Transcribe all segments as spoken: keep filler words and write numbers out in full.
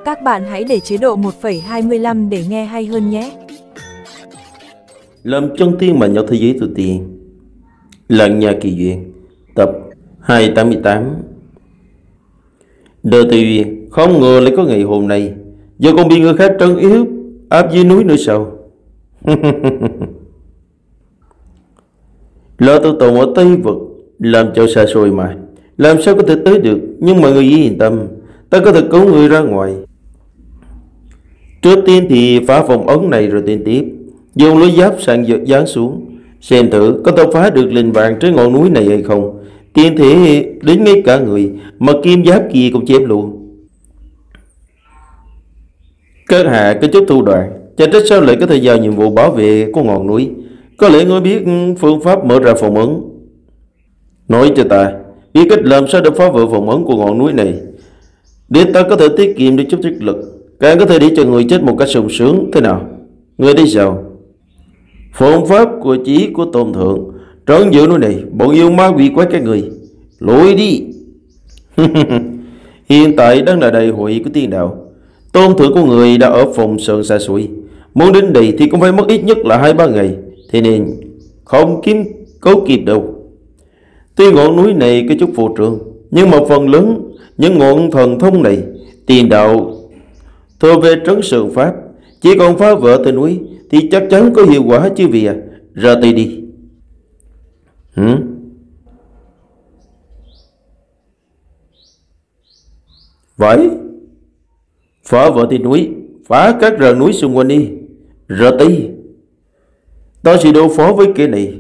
Các bạn hãy để chế độ một phẩy hai mươi lăm để nghe hay hơn nhé. Làm chân tiên mà nhau thế giới tu tiên. Lận nhà kỳ duyên. Tập hai trăm tám mươi tám. Đời tùy duyên, không ngờ lại có ngày hôm nay. Giờ còn bị người khác trấn yếu áp dưới núi nữa sao? Lo tu tồn ở Tây Vực, làm cho xa xôi mà, làm sao có thể tới được? Nhưng mọi người yên tâm, ta có thể cứu người ra ngoài. Trước tiên thì phá vòng ấn này rồi tiên tiếp, dùng lưới giáp sang giật dán xuống, xem thử có thể phá được linh vàng trên ngọn núi này hay không. Tiên thể đến ngay cả người mà kim giáp kia cũng chém luôn. Các hạ có chút thủ đoạn, chả trách sao lại có thể giao nhiệm vụ bảo vệ của ngọn núi. Có lẽ ngươi biết phương pháp mở ra phòng ấn. Nói cho ta biết cách làm sao để phá vỡ phòng ấn của ngọn núi này, để ta có thể tiết kiệm được chút sức lực, càng có thể để cho người chết một cách sung sướng. Thế nào, ngươi thấy sao? Phương pháp của chỉ của tôn thượng trấn giữ núi này, bọn yêu ma quỷ quái các người lùi đi. Hiện tại đang là đại hội của tiên đạo, tôn thượng của người đã ở phòng sơn xa xôi, muốn đến đây thì cũng phải mất ít nhất là hai ba ngày, thế nên không kiếm cố kịp đâu. Tuy ngọn núi này có chút phù trương, nhưng mà phần lớn những ngọn thần thông này tiền đạo thuộc về trấn sơn pháp, chỉ còn phá vỡ từ núi thì chắc chắn có hiệu quả chứ vì à. Ra tay đi. Hử? Vậy phá vỡ thì núi, phá các rừng núi xung quanh đi. Ra tay. Ta sẽ đối phó với cái này.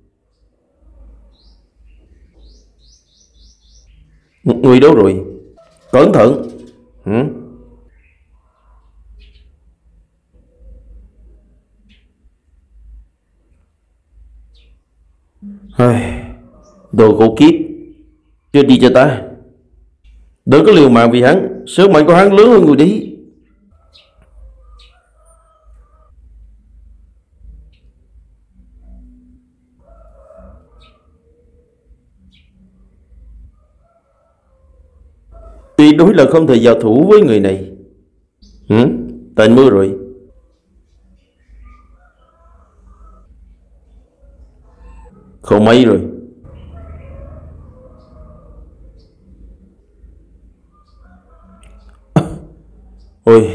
Người đâu rồi? Cẩn thận. Hử? Ai, đồ khổ kiếp, chưa đi cho ta. Đừng có liều mạng vì hắn, sức mạnh của hắn lớn hơn người đi. Tuyệt đối là không thể giao thủ với người này. Hử? Tạnh mưa rồi. Không mấy rồi. Ôi,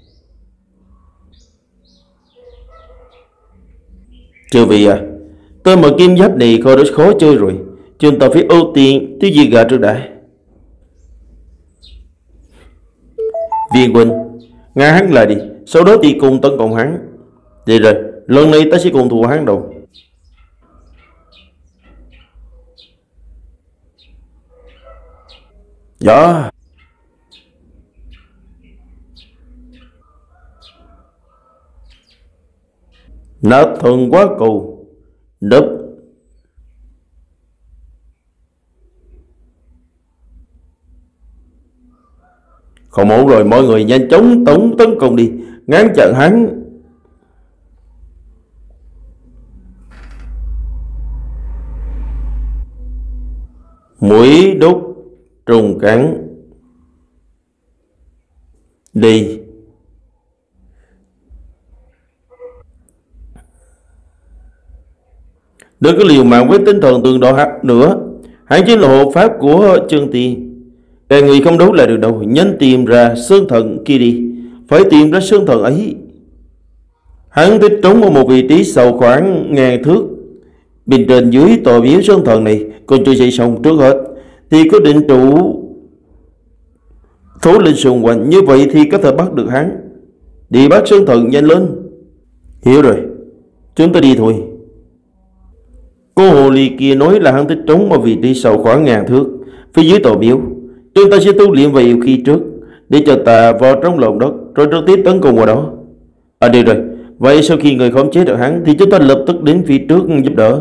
chưa vì à, tôi mà kim giáp này khó rất khó chơi rồi. Chúng ta phải ưu tiên tiêu diệt gà trước đã. Viên huynh, ngã hắn lại đi, sau đó thì cùng tấn công hắn. Vậy rồi, lần này ta sẽ cùng thua hắn đâu. Dạ. Nát thần quá cầu đập. Không ổn rồi, mọi người nhanh chóng tổng tấn công đi, ngăn chặn hắn. Mũi đốt trùng cắn. Đi. Đừng có liều mạng với tinh thần tương đo hát nữa. Hắn chính là hộ pháp của chân tiên. Cái người không đấu lại được đâu. Nhanh tìm ra sơn thần kia đi. Phải tìm ra sơn thần ấy. Hắn thích trống ở một vị trí sâu khoảng ngàn thước. Bên trên dưới tòa biếu sơn thần này còn chưa xây xong trước hết, thì có định trụ thú linh xung quanh, như vậy thì có thể bắt được hắn. Đi bắt sơn thần nhanh lên. Hiểu rồi, chúng ta đi thôi. Cô hồ ly kia nói là hắn thích trống ở vị trí sâu khoảng ngàn thước phía dưới tòa miếu. Chúng ta sẽ tu luyện về yêu khí trước, để cho ta vào trong lòng đất, rồi trực tiếp tấn công vào đó. À được rồi, vậy sau khi người khống chế được hắn thì chúng ta lập tức đến phía trước giúp đỡ.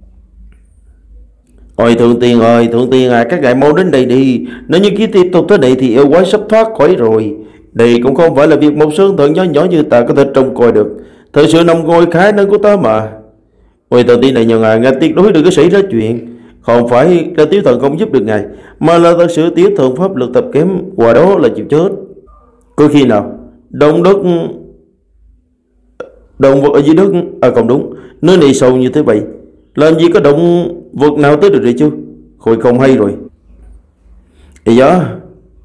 Ôi thượng tiên ơi, thượng tiên à, các ngài mau đến đây đi. Nếu như cứ tiếp tục thế này thì yêu quái sắp thoát khỏi rồi. Đây cũng không phải là việc một sơn thần nhỏ nhỏ như ta có thể trông coi được. Thật sự nằm ngôi khái năng của ta mà. Ôi thượng tiên này nhờ ngài, ngài tuyệt đối đừng có xảy ra chuyện. Không phải là tiểu thần không giúp được ngài, mà là thật sự tiểu thần pháp lực tập kém, qua đó là chịu chết. Có khi nào động đất, động vật ở dưới đất, à không đúng, nơi này sâu như thế vậy, làm gì có động vật nào tới được rồi chứ? Khôi không hay rồi. Ây da,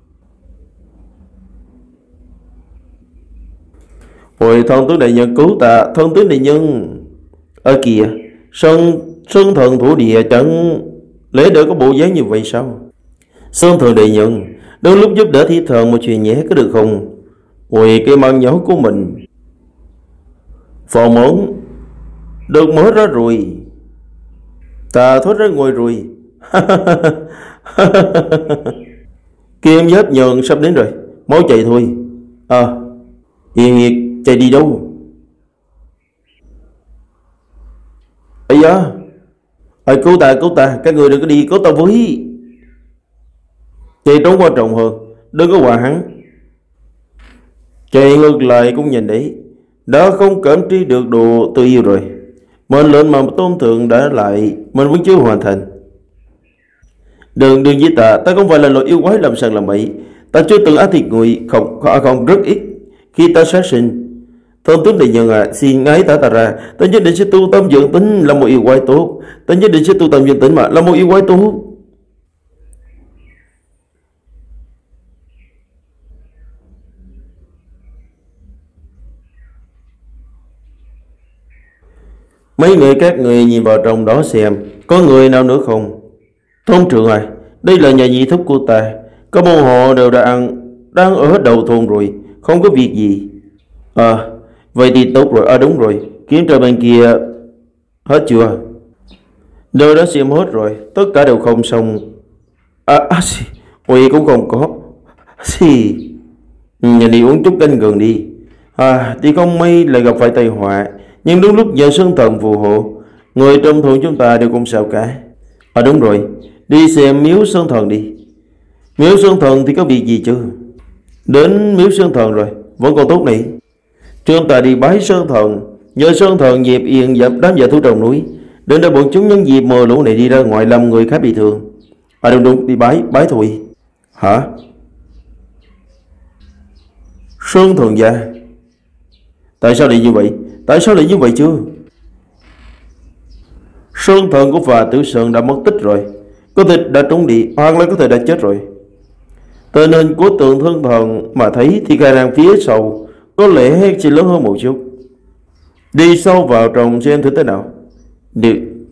ôi thân tướng đại nhân cứu ta, thân tướng đại nhân. Ở kìa, sơn sơn thần thủ địa chẳng lẽ đỡ có bộ dáng như vậy sao? Sơn thần đại nhân, đôi lúc giúp đỡ thi thần một chuyện nhé có được không? Ôi cái mang nhỏ của mình, phòng ổn được mở ra rồi, ta thoát ra ngoài rồi. Kim giáp nhờn sắp đến rồi, máu chạy thôi. À, Hiền Hiệt chạy đi đâu? Ây da, ơi cứu ta, cứu ta, các người đừng có đi, cứu ta với. Chạy trốn quan trọng hơn, đừng có hòa hắn. Chạy ngược lại cũng nhìn đấy, đã không cảm tri được độ tự yêu rồi. Mệnh lệnh mà tôn thượng đã lại mình vẫn chưa hoàn thành. Đừng đừng với ta, ta không phải là loại yêu quái làm sằng làm bậy. Ta chưa từng ác thịt người, không, không, không rất ít khi ta sát sinh. Thân tướng đại nhân à, xin ngái ta ta ra, ta nhất định sẽ tu tâm dưỡng tính là một yêu quái tốt. Ta nhất định sẽ tu tâm dưỡng tính mà là một yêu quái tốt. Mấy người các người nhìn vào trong đó xem, có người nào nữa không? Thôn trưởng à, đây là nhà nhị thúc của ta. Các môn họ đều đã ăn, đang ở hết đầu thôn rồi, không có việc gì. À, vậy thì tốt rồi, à đúng rồi, kiểm tra bên kia hết chưa? Đều đã xem hết rồi, tất cả đều không xong. À, à xì, ôi cũng không có. Xì, nhà đi uống chút canh gừng đi. À, thì không may lại gặp phải tai họa. Nhưng đúng lúc nhờ sơn thần phù hộ, người trong thôn chúng ta đều không sao cả. À đúng rồi, đi xem miếu sơn thần đi. Miếu sơn thần thì có việc gì chứ? Đến miếu sơn thần rồi, vẫn còn tốt này. Chúng ta đi bái sơn thần, nhờ sơn thần dẹp yên dập đám giả thú trong núi, đến đây bọn chúng nhân dịp mờ lũ này đi ra ngoài làm người khác bị thương. À đúng đúng, đi bái, bái thôi. Hả? Sơn thần gia? Tại sao lại như vậy? Tại sao lại như vậy chứ? Sơn thần của Phà Tử Sơn đã mất tích rồi, có thể đã trốn đi, hoặc là có thể đã chết rồi. Tình hình của tượng thân thần mà thấy thì khả năng phía sau có lẽ chỉ lớn hơn một chút. Đi sâu vào trong xem thử thế nào. Được.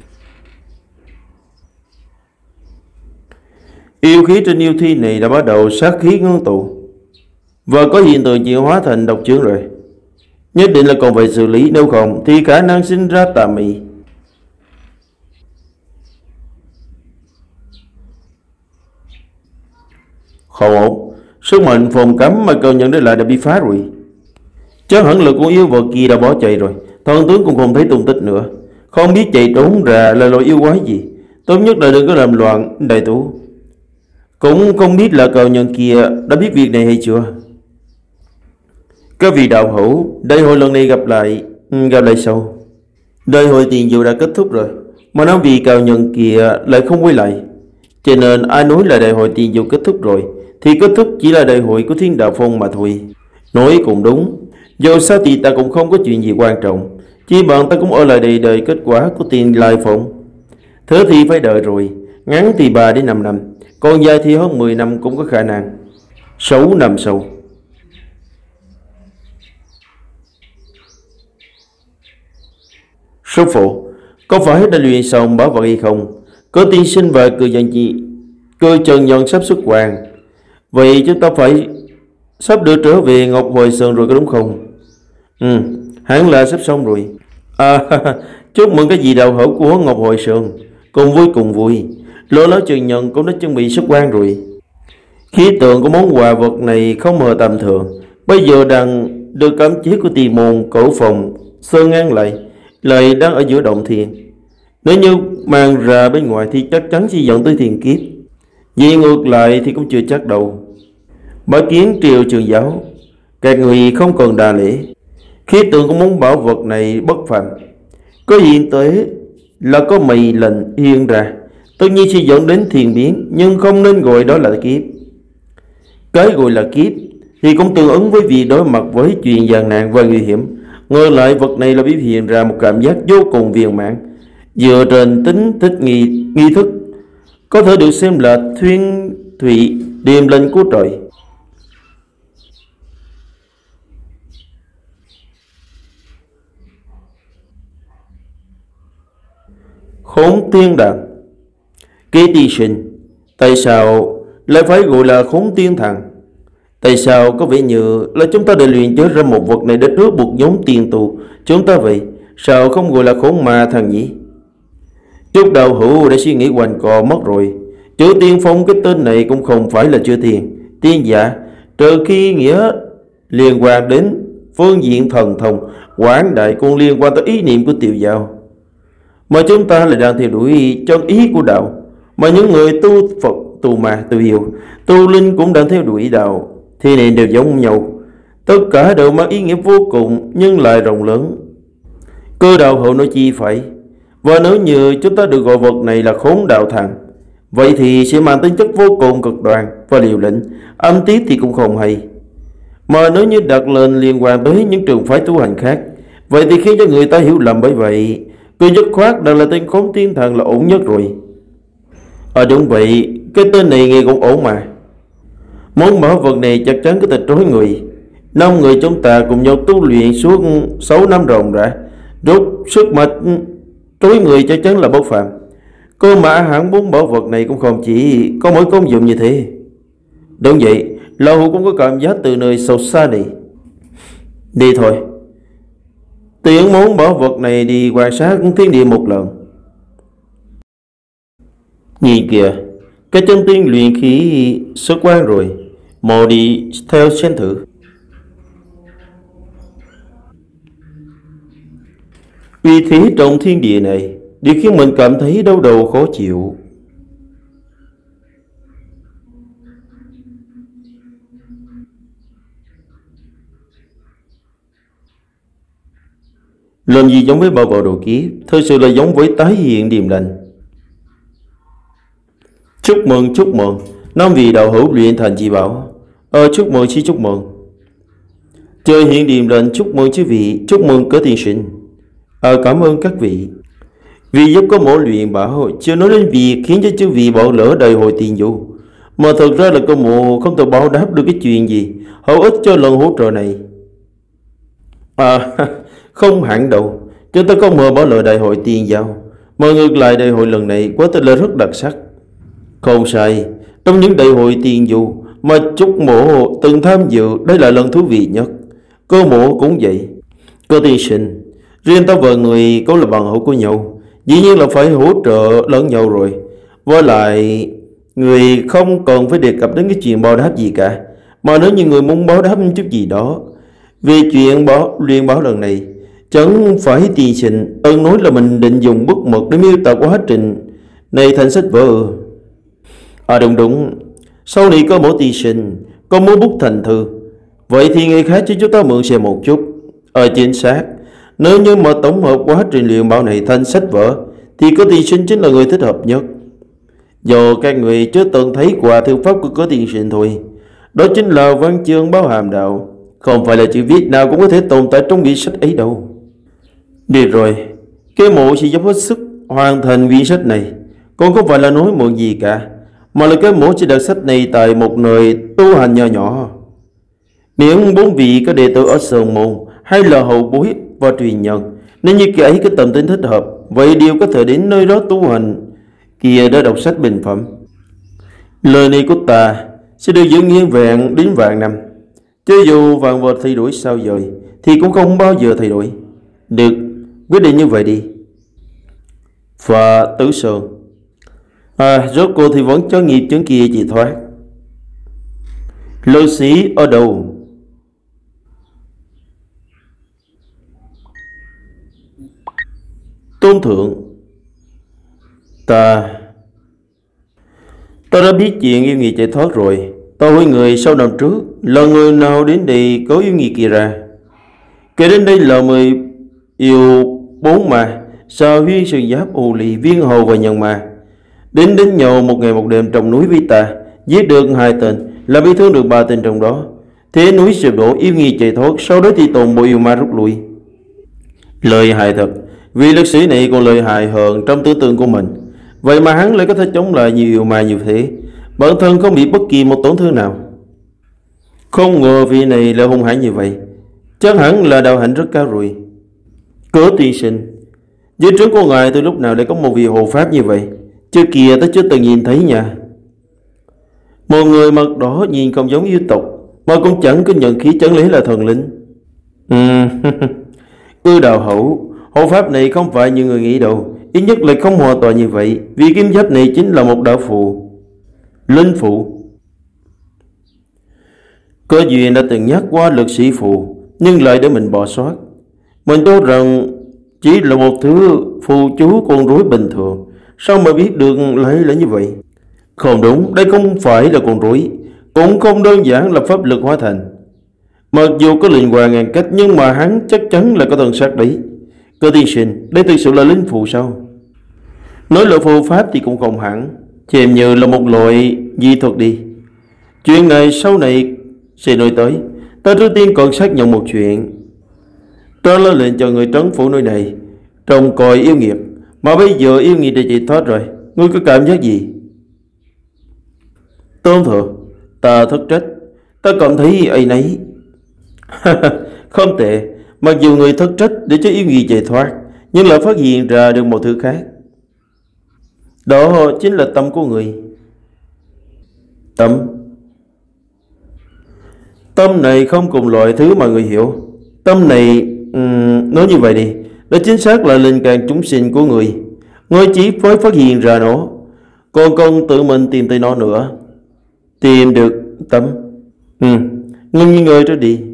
Yêu khí trên yêu thi này đã bắt đầu sát khí ngưng tụ và có hiện tượng chuyển hóa thành độc chứng rồi. Nhất định là còn phải xử lý, nếu không thì khả năng sinh ra tà mị. Không ổn, sức mạnh phòng cấm mà cầu nhận đến lại đã bị phá rồi. Chắc hẳn là con yêu vật kia đã bỏ chạy rồi, thần tướng cũng không thấy tung tích nữa. Không biết chạy trốn ra là loại yêu quái gì. Tốt nhất là đừng có làm loạn, đại tú. Cũng không biết là cầu nhận kia đã biết việc này hay chưa. Các vị đạo hữu, đại hội lần này gặp lại, gặp lại sau. Đại hội tiền dụ đã kết thúc rồi, mà nói vì cao nhân kia lại không quay lại. Cho nên ai nói là đại hội tiền dụ kết thúc rồi, thì kết thúc chỉ là đại hội của Thiên Đạo Phong mà thôi. Nói cũng đúng, dù sao thì ta cũng không có chuyện gì quan trọng, chỉ bằng ta cũng ở lại đây đợi kết quả của Thiên Lai Phong. Thế thì phải đợi rồi, ngắn thì ba đến năm năm, còn dài thì hơn mười năm cũng có khả năng. Sáu năm sau. Sư phụ, có phải đã luyện xong bảo vật hay không? Có tiên sinh và cư dân gì? Cư trần nhân sắp xuất quan. Vậy chúng ta phải sắp đưa trở về Ngọc Hồi Sơn rồi có đúng không? Ừ, hẳn là sắp xong rồi. À, chúc mừng cái vị đạo hữu của Ngọc Hồi Sơn. Cùng vui cùng vui. Lỗ lão trần nhân cũng đã chuẩn bị xuất quan rồi. Khí tượng của món quà vật này không hề tầm thường. Bây giờ đang được cấm chế của tiền môn cổ phòng Sơn ngang lại, lại đang ở giữa động thiền. Nếu như mang ra bên ngoài thì chắc chắn sẽ dẫn tới thiền kiếp. Vì ngược lại thì cũng chưa chắc đâu. Bái kiến triều trường giáo, các người không cần đà lễ. Khí tượng của món bảo vật này bất phàm, có hiện tế là có mây lệnh hiện ra, tất nhiên sẽ dẫn đến thiền biến, nhưng không nên gọi đó là kiếp. Cái gọi là kiếp thì cũng tương ứng với việc đối mặt với chuyện gian nạn và nguy hiểm. Ngược lại, vật này là biểu hiện ra một cảm giác vô cùng viên mãn, dựa trên tính thích nghi, nghi thức, có thể được xem là thuyên thủy điềm lệnh của trời. Khốn tiên đàn. Kế ti sinh, tại sao lại phải gọi là khốn tiên thần? Tại sao có vẻ như là chúng ta đã luyện chế ra một vật này để rước buộc nhóm tiền tù chúng ta vậy? Sao không gọi là khốn ma thần nhỉ? Chúc đạo hữu đã suy nghĩ quanh co mất rồi. Chữ tiên phong cái tên này cũng không phải là chữ tiền tiên giả, trừ khi nghĩa liên quan đến phương diện thần thông quảng đại, cũng liên quan tới ý niệm của tiểu giáo, mà chúng ta lại đang theo đuổi chân ý của đạo. Mà những người tu Phật, tu ma, tu yêu, tu linh cũng đang theo đuổi đạo, thì này đều giống nhau. Tất cả đều mang ý nghĩa vô cùng nhưng lại rộng lớn. Cơ đạo hữu nói chi phải. Và nếu như chúng ta được gọi vật này là khốn đạo thần, vậy thì sẽ mang tính chất vô cùng cực đoan và liều lĩnh, âm tiếp thì cũng không hay. Mà nếu như đặt lên liên quan tới những trường phái tu hành khác, vậy thì khiến cho người ta hiểu lầm. Bởi vậy cứ dứt khoát đang là tên khốn tiên thần là ổn nhất rồi. Ờ đúng vậy, cái tên này nghe cũng ổn mà. Món bảo vật này chắc chắn có thể trói người. Năm người chúng ta cùng nhau tu luyện suốt sáu năm ròng rã, rút sức mạnh trói người chắc chắn là bất phàm. Cơ mà hẳn bốn bảo vật này cũng không chỉ có mỗi công dụng như thế. Đúng vậy, lão hữu cũng có cảm giác từ nơi sâu xa này. Đi thôi, tiễn món bảo vật này đi quan sát thiên địa một lần. Nhìn kìa, cái chân tiên luyện khí xuất quan rồi, mau đi theo xem thử. Vì thế trong thiên địa này điều khiến mình cảm thấy đau đầu khó chịu. Làm gì giống với bảo vật đồ kiếp, thực sự là giống với tái hiện điềm lành. Chúc mừng, chúc mừng, năm vị đạo hữu luyện thành chi bảo. Ờ, chúc mừng, chi chúc mừng. Trời hiện điềm lành, chúc mừng chư vị, chúc mừng Cớ tiên sinh. Ờ, cảm ơn các vị. Vì giúp có mỗi luyện bảo, chưa nói đến việc khiến cho chư vị bỏ lỡ đời hồi tiền du. Mà thật ra là cô mộ không thể báo đáp được cái chuyện gì hữu ích cho lần hỗ trợ này. À, không hẳn đâu. Chúng ta không mơ bỏ lỡ đại hội tiền giao, mà ngược lại đại hội lần này quá thật là rất đặc sắc. Không sai, trong những đại hội tiền du mà Trúc Mộ từng tham dự, đây là lần thú vị nhất. Cô Mộ cũng vậy. Cô tiên sinh, riêng ta và người cũng là bằng hữu của nhau, dĩ nhiên là phải hỗ trợ lẫn nhau rồi. Với lại người không cần phải đề cập đến cái chuyện báo đáp gì cả. Mà nếu như người muốn báo đáp chút gì đó về chuyện báo luyện báo lần này, chẳng phải tiên sinh ơn nói là mình định dùng bút mực để miêu tả quá trình này thành sách vở. À đúng đúng, sau này có mỗi tiên sinh có mỗi bút thành thư, vậy thì người khác cho chúng ta mượn xem một chút. Ở chính xác, nếu như mà tổng hợp quá trình luyện bảo này thành sách vở thì có tiên sinh chính là người thích hợp nhất. Do các người chưa từng thấy qua thư pháp của có tiên sinh thôi. Đó chính là văn chương bao hàm đạo, không phải là chữ viết nào cũng có thể tồn tại trong quyển sách ấy đâu. Được rồi, cái mộ sẽ dốc hết sức hoàn thành quyển sách này, còn không phải là nói mượn gì cả, mà là cái mộ sẽ đặt sách này tại một nơi tu hành nhỏ nhỏ. Nếu bốn vị có đệ tử ở Sơn Môn hay là hậu bối và truyền nhân, nếu như cái ấy có tâm tính thích hợp, vậy đều có thể đến nơi đó tu hành kia đã đọc sách bình phẩm. Lời này của ta sẽ được giữ nguyên vẹn đến vạn năm, cho dù vạn vật thay đổi sao rồi thì cũng không bao giờ thay đổi. Được, quyết định như vậy đi. Và Tử Sơn, à, rốt cuộc thì vẫn cho nghiệp chứng kia chỉ thoát. Lư sĩ ở đâu? Tôn thượng, Ta Ta đã biết chuyện yêu nghiệt chạy thoát rồi. Ta hỏi người sau năm trước là người nào đến đây có yêu nghiệt kia ra. Kể đến đây là mười yêu bốn mà Sao huyên sườn giáp ù lì viên hầu và nhân mà đến đến nhau một ngày một đêm trong núi với ta, giết được hai tên, làm bị thương được ba tên trong đó. thế núi sụp đổ, yêu nghi chạy thoát, sau đó thì toàn bộ yêu ma rút lui. Lợi hại thật, vì lực sĩ này còn lợi hại hơn trong tưởng tượng của mình. Vậy mà hắn lại có thể chống lại nhiều yêu ma như thế, bản thân không bị bất kỳ một tổn thương nào. Không ngờ vị này là hung hãn như vậy, chắc hẳn là đạo hạnh rất cao rồi. Cớ tiên sinh, dưới trướng của ngài từ lúc nào lại có một vị hộ pháp như vậy? Trước kia tôi chưa từng nhìn thấy nha. Một người mặc đỏ nhìn không giống yêu tộc, mà cũng chẳng có nhận khí, chẳng lẽ là thần linh? Ừ, Ư đạo hữu, hộ pháp này không phải như người nghĩ đâu, ít nhất lại không hoàn toàn như vậy, vì kiếm giáp này chính là một đạo phù. Linh phù. Có duyên đã từng nhắc qua lực sĩ phù, nhưng lại để mình bỏ sót. Mình cho rằng chỉ là một thứ phù chú con rối bình thường, sao mà biết được lại là như vậy? Không đúng, đây không phải là con rối, cũng không đơn giản là pháp lực hóa thành. Mặc dù có linh hoàng ngàn cách, nhưng mà hắn chắc chắn là có thần sắc đấy. Cơ tiên sinh, đây thực sự là linh phù sao? Nói là phù pháp thì cũng không hẳn, xem như là một loại di thuật đi. Chuyện này sau này sẽ nói tới. Ta trước tiên còn xác nhận một chuyện. Ta là lệnh cho người trấn phủ nơi này trông coi yêu nghiệt, mà bây giờ yêu nghiệt đã chạy thoát rồi, ngươi có cảm giác gì? Tôn thượng, ta thất trách, ta cảm thấy ấy nấy. Không tệ, mặc dù người thất trách để cho yêu nghiệt chạy thoát, nhưng lại phát hiện ra được một thứ khác. Đó chính là tâm của người. Tâm. Tâm này không cùng loại thứ mà người hiểu. Tâm này, um, nói như vậy đi, đó chính xác là linh cảm chúng sinh của người. Người chỉ mới phát hiện ra nó, còn không tự mình tìm tới nó nữa. Tìm được tâm. Ừ, ngưng như người đó đi.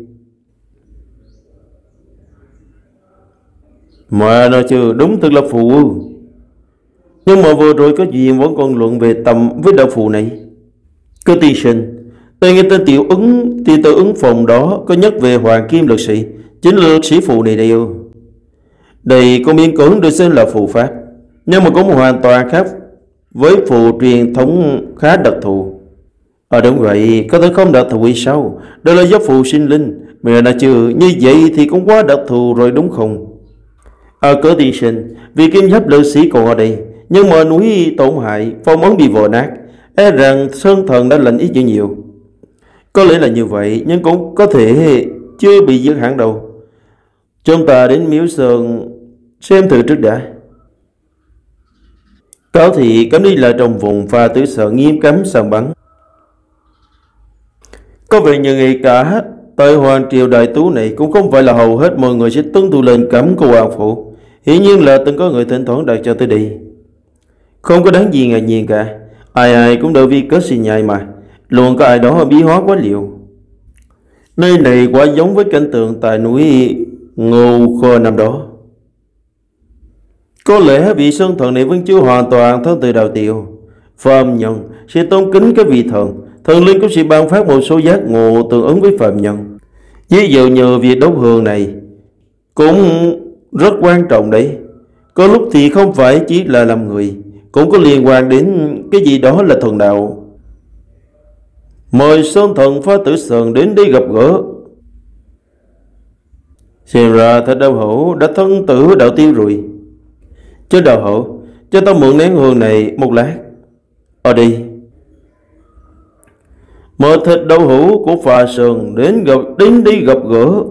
Mà nó chưa đúng, thật là phù. Nhưng mà vừa rồi có duyên vẫn còn luận về tâm với đạo phù này. Cơ tiên sinh, tôi nghe tên tiểu ứng thì tự ứng phòng đó có nhắc về hoàng kim lực sĩ, chính là lực sĩ phù này đây ư? Đây có miễn cưỡng được xem là phù pháp, nhưng mà cũng hoàn toàn khác với phù truyền thống khá đặc thù. À đúng vậy, có thể không đặc thù hay sao? Đây là giáp phù sinh linh, mẹ là chứ, như vậy thì cũng quá đặc thù rồi đúng không? À cớ tiên sinh, vì kim giáp lực sĩ còn ở đây, nhưng mà núi tổn hại, phong ấn bị vỡ nát, e rằng sơn thần đã lệnh ít dữ nhiều. Có lẽ là như vậy, nhưng cũng có thể chưa bị giết hẳn đâu. Chúng ta đến miếu sơn xem thử trước đã. Cáo thị cấm đi lại trong vùng và tử sở nghiêm cấm săn bắn. Có vẻ như ngay cả tại hoàng triều đại tú này cũng không phải là hầu hết mọi người sẽ tuân thủ lệnh cấm của hoàng phủ. Hiển nhiên là từng có người thỉnh thoảng đặt cho tới đi. Không có đáng gì ngạc nhiên cả, ai ai cũng đều vì cớ xin nhai mà, luôn có ai đó bí hóa quá liệu. Nơi này quá giống với cảnh tượng tại núi Ngô Khơ năm đó. Có lẽ vị sơn thần này vẫn chưa hoàn toàn thân từ đạo tiểu. Phạm nhân sẽ tôn kính cái vị thần, thần linh cũng sẽ ban phát một số giác ngộ tương ứng với phạm nhân. Ví dụ như việc đốt hương này cũng rất quan trọng đấy. Có lúc thì không phải chỉ là làm người, cũng có liên quan đến cái gì đó là thần đạo. Mời sơn thần Phá Tử Sơn đến đây gặp gỡ. Xem ra thật đạo hữu đã thân tử đạo tiêu rồi. Chứ đạo hữu, cho ta mượn nén hương này một lát. Ở đây mời thịt đạo hữu của Phà Sơn đến gặp đến đi gặp gỡ.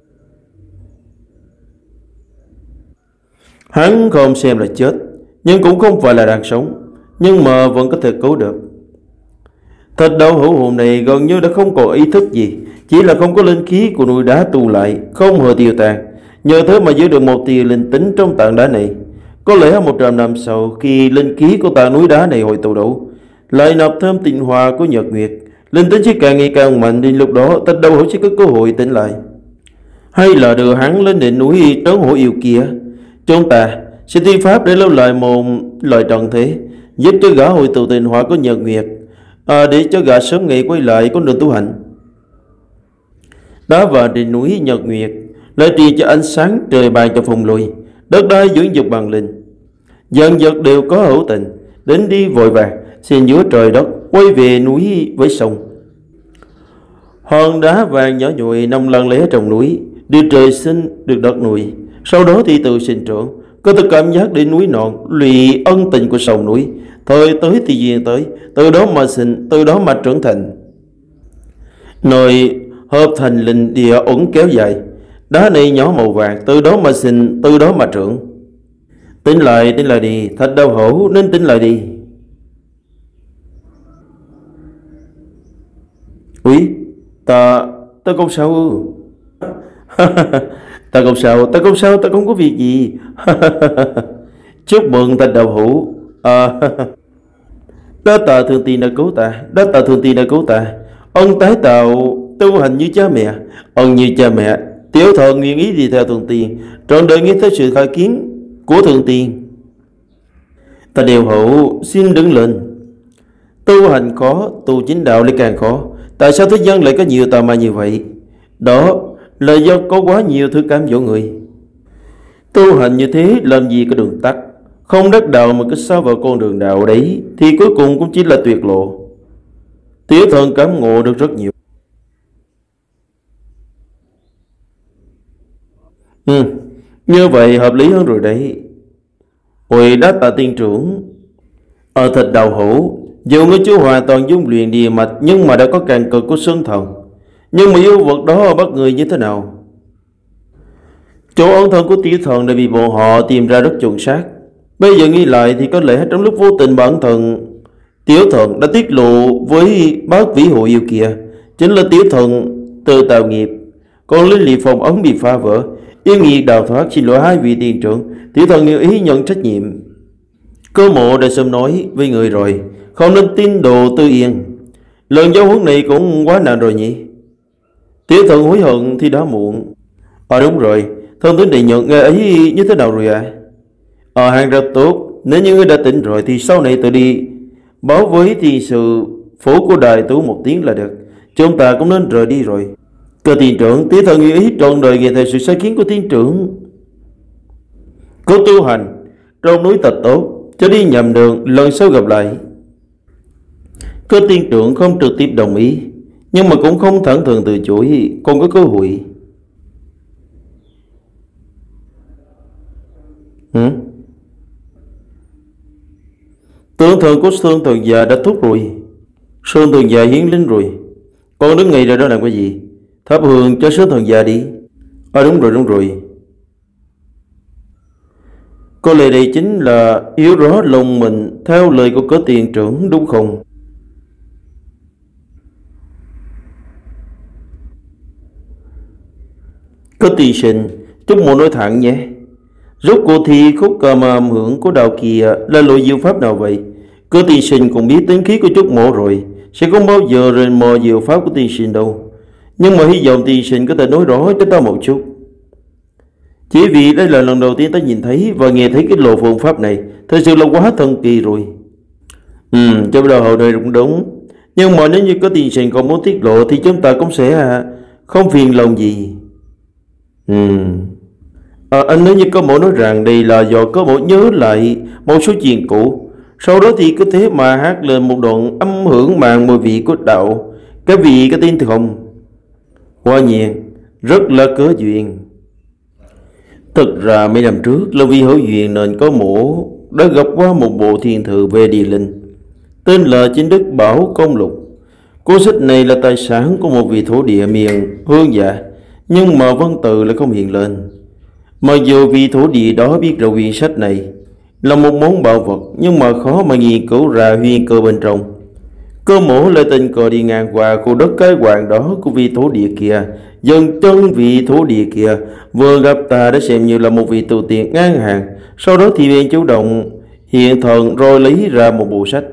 Hắn không xem là chết, nhưng cũng không phải là đang sống, nhưng mà vẫn có thể cứu được. Thịt đạo hữu hôm này gần như đã không còn ý thức gì, chỉ là không có linh khí của núi đá tu lại, không hề tiêu tan. Nhờ thế mà giữ được một tia linh tính trong tảng đá này. Có lẽ một trăm năm sau, khi linh khí của tảng núi đá này hội tụ đủ, lại nạp thêm tinh hoa của nhật nguyệt, linh tính sẽ càng ngày càng mạnh, đến lúc đó thịt đạo hữu sẽ có cơ hội tỉnh lại. Hay là đưa hắn lên đỉnh núi trấn hổ yêu kia, chúng ta sẽ thi pháp để lưu lại một lời trần thế, giúp cho gã hội tụ tinh hoa của nhật nguyệt, à, để cho gã sớm ngày quay lại con đường tu hành. Đá vào đỉnh núi nhật nguyệt lại truyền cho ánh sáng trời ban cho phong lôi, đất đai dưỡng dục bằng linh, dần dần đều có hữu tình đến đi vội vàng xin giữa trời đất quay về núi với sông. Hòn đá vàng nhỏ nhụy nằm lặng lẽ trong núi, được trời sinh, được đất nuôi. Sau đó thì tự sinh trưởng, có thể cảm giác đến núi non, lụy ân tình của sông núi. Thời tới thì duyên tới, từ đó mà sinh, từ đó mà trưởng thành. Nơi hợp thành linh địa ẩn kéo dài, đá này nhỏ màu vàng, từ đó mà sinh, từ đó mà trưởng. Tính lại, tính lại đi, thạch đau hổ nên tính lại đi. Úi, ta, ta không sao ư? Ta không sao, ta không sao, ta không có việc gì. Chúc mừng thạch đau hổ. À, đa tạ thượng tiên đã cứu ta, đa tạ thượng tiên đã cứu ta. Ông tái tạo tu hành như cha mẹ, ông như cha mẹ. Tiểu thần nguyện ý đi theo thượng tiên, trọn đời nghe theo sự khai kiến của thượng tiên. Ta đều hổ xin đứng lên. Tu hành khó, tu chính đạo lại càng khó. Tại sao thế gian lại có nhiều tà ma như vậy? Đó là do có quá nhiều thứ cám dỗ người. Tu hành như thế làm gì có đường tắt, không đắc đạo mà cứ sao vào con đường đạo đấy thì cuối cùng cũng chỉ là tuyệt lộ. Tiểu thần cảm ngộ được rất nhiều. Ừ, như vậy hợp lý hơn rồi đấy. Ôi đá tạ tiên trưởng. Ở thịt đầu hổ, dù ngươi chưa hoàn toàn dung luyện địa mạch nhưng mà đã có càng cực của sơn thần. Nhưng mà yêu vật đó bắt người như thế nào? Chỗ ẩn thân của tiểu thần đã bị bọn họ tìm ra rất chuẩn xác. Bây giờ nghĩ lại thì có lẽ trong lúc vô tình bản thân tiểu thần đã tiết lộ với bác vĩ hộ yêu kia chính là tiểu thần tự tạo nghiệp. Còn linh liệt phòng ấn bị phá vỡ, yêu nghiệt đào thoát, xin lỗi hai vị tiên trưởng. Tiểu thần yêu ý nhận trách nhiệm. Cơ mộ đã sớm nói với người rồi, không nên tin đồ Tư Yên. Lần giáo huấn này cũng quá nặng rồi nhỉ. Tiểu thần hối hận thì đã muộn. À đúng rồi, thân tướng đệ nhận nghe ấy như thế nào rồi à? Ờ hàng rất tốt. Nếu như ngươi đã tỉnh rồi thì sau này tự đi báo với thì sự phố của đại tú một tiếng là được. Chúng ta cũng nên rời đi rồi. Cơ tiên trưởng, tiểu thần yêu ý trọn đời nghe theo sự sai khiến của tiên trưởng. Cố tu hành trong núi thật tốt, cho đi nhầm đường, lần sau gặp lại. Cơ tiên trưởng không trực tiếp đồng ý, nhưng mà cũng không thẳng thừng từ chối, còn có cơ hội. Ừ? Tướng thần của Sơn Thần già đã thúc rồi. Sơn Thần già hiến linh rồi. Con đứng ngay ra đó làm cái gì? Thắp hương cho Sơn Thần già đi. À đúng rồi, đúng rồi. Có lẽ đây chính là yếu rõ lòng mình theo lời của cơ tiền trưởng đúng không? Cơ tiền sinh, chúc một nói thẳng nhé. Rốt cuộc thì khúc cờ mà âm hưởng của đạo kia là loại diệu pháp nào vậy? Cơ tiên sinh cũng biết tính khí của Trúc Mộ rồi, sẽ không bao giờ rời mò diệu pháp của tiên sinh đâu. Nhưng mà hy vọng tiên sinh có thể nói rõ cho ta một chút. Chỉ vì đây là lần đầu tiên ta nhìn thấy và nghe thấy cái lộ phương pháp này, thật sự là quá thần kỳ rồi. Ừ, cho đầu hồi này cũng đúng. Nhưng mà nếu như có tiên sinh còn muốn tiết lộ thì chúng ta cũng sẽ không phiền lòng gì. Ừ. À, anh nếu như có mẫu nói rằng đây là do có mẫu nhớ lại một số chuyện cũ, sau đó thì cứ thế mà hát lên một đoạn âm hưởng màng mùi vị của đạo. Cái vị có tin không? Hoa nhiên, rất là cớ duyên. Thực ra mấy năm trước là vì hữu duyên nên có mổ đã gặp qua một bộ thiên thư về địa linh, tên là Chính Đức Bảo Công Lục. Cuốn sách này là tài sản của một vị thổ địa miền Hương Dạ, nhưng mà văn tự lại không hiện lên. Mặc dù vị thổ địa đó biết rằng quyển sách này là một món bảo vật, nhưng mà khó mà nghiên cứu ra huyền cơ bên trong. Cơ mổ lại tình cờ đi ngang qua khu đất cái hoàng đó của vị thổ địa kia. Dần chân vị thổ địa kia vừa gặp ta đã xem như là một vị tu tiên ngang hàng. Sau đó thì便chủ động hiện thần rồi lấy ra một bộ sách.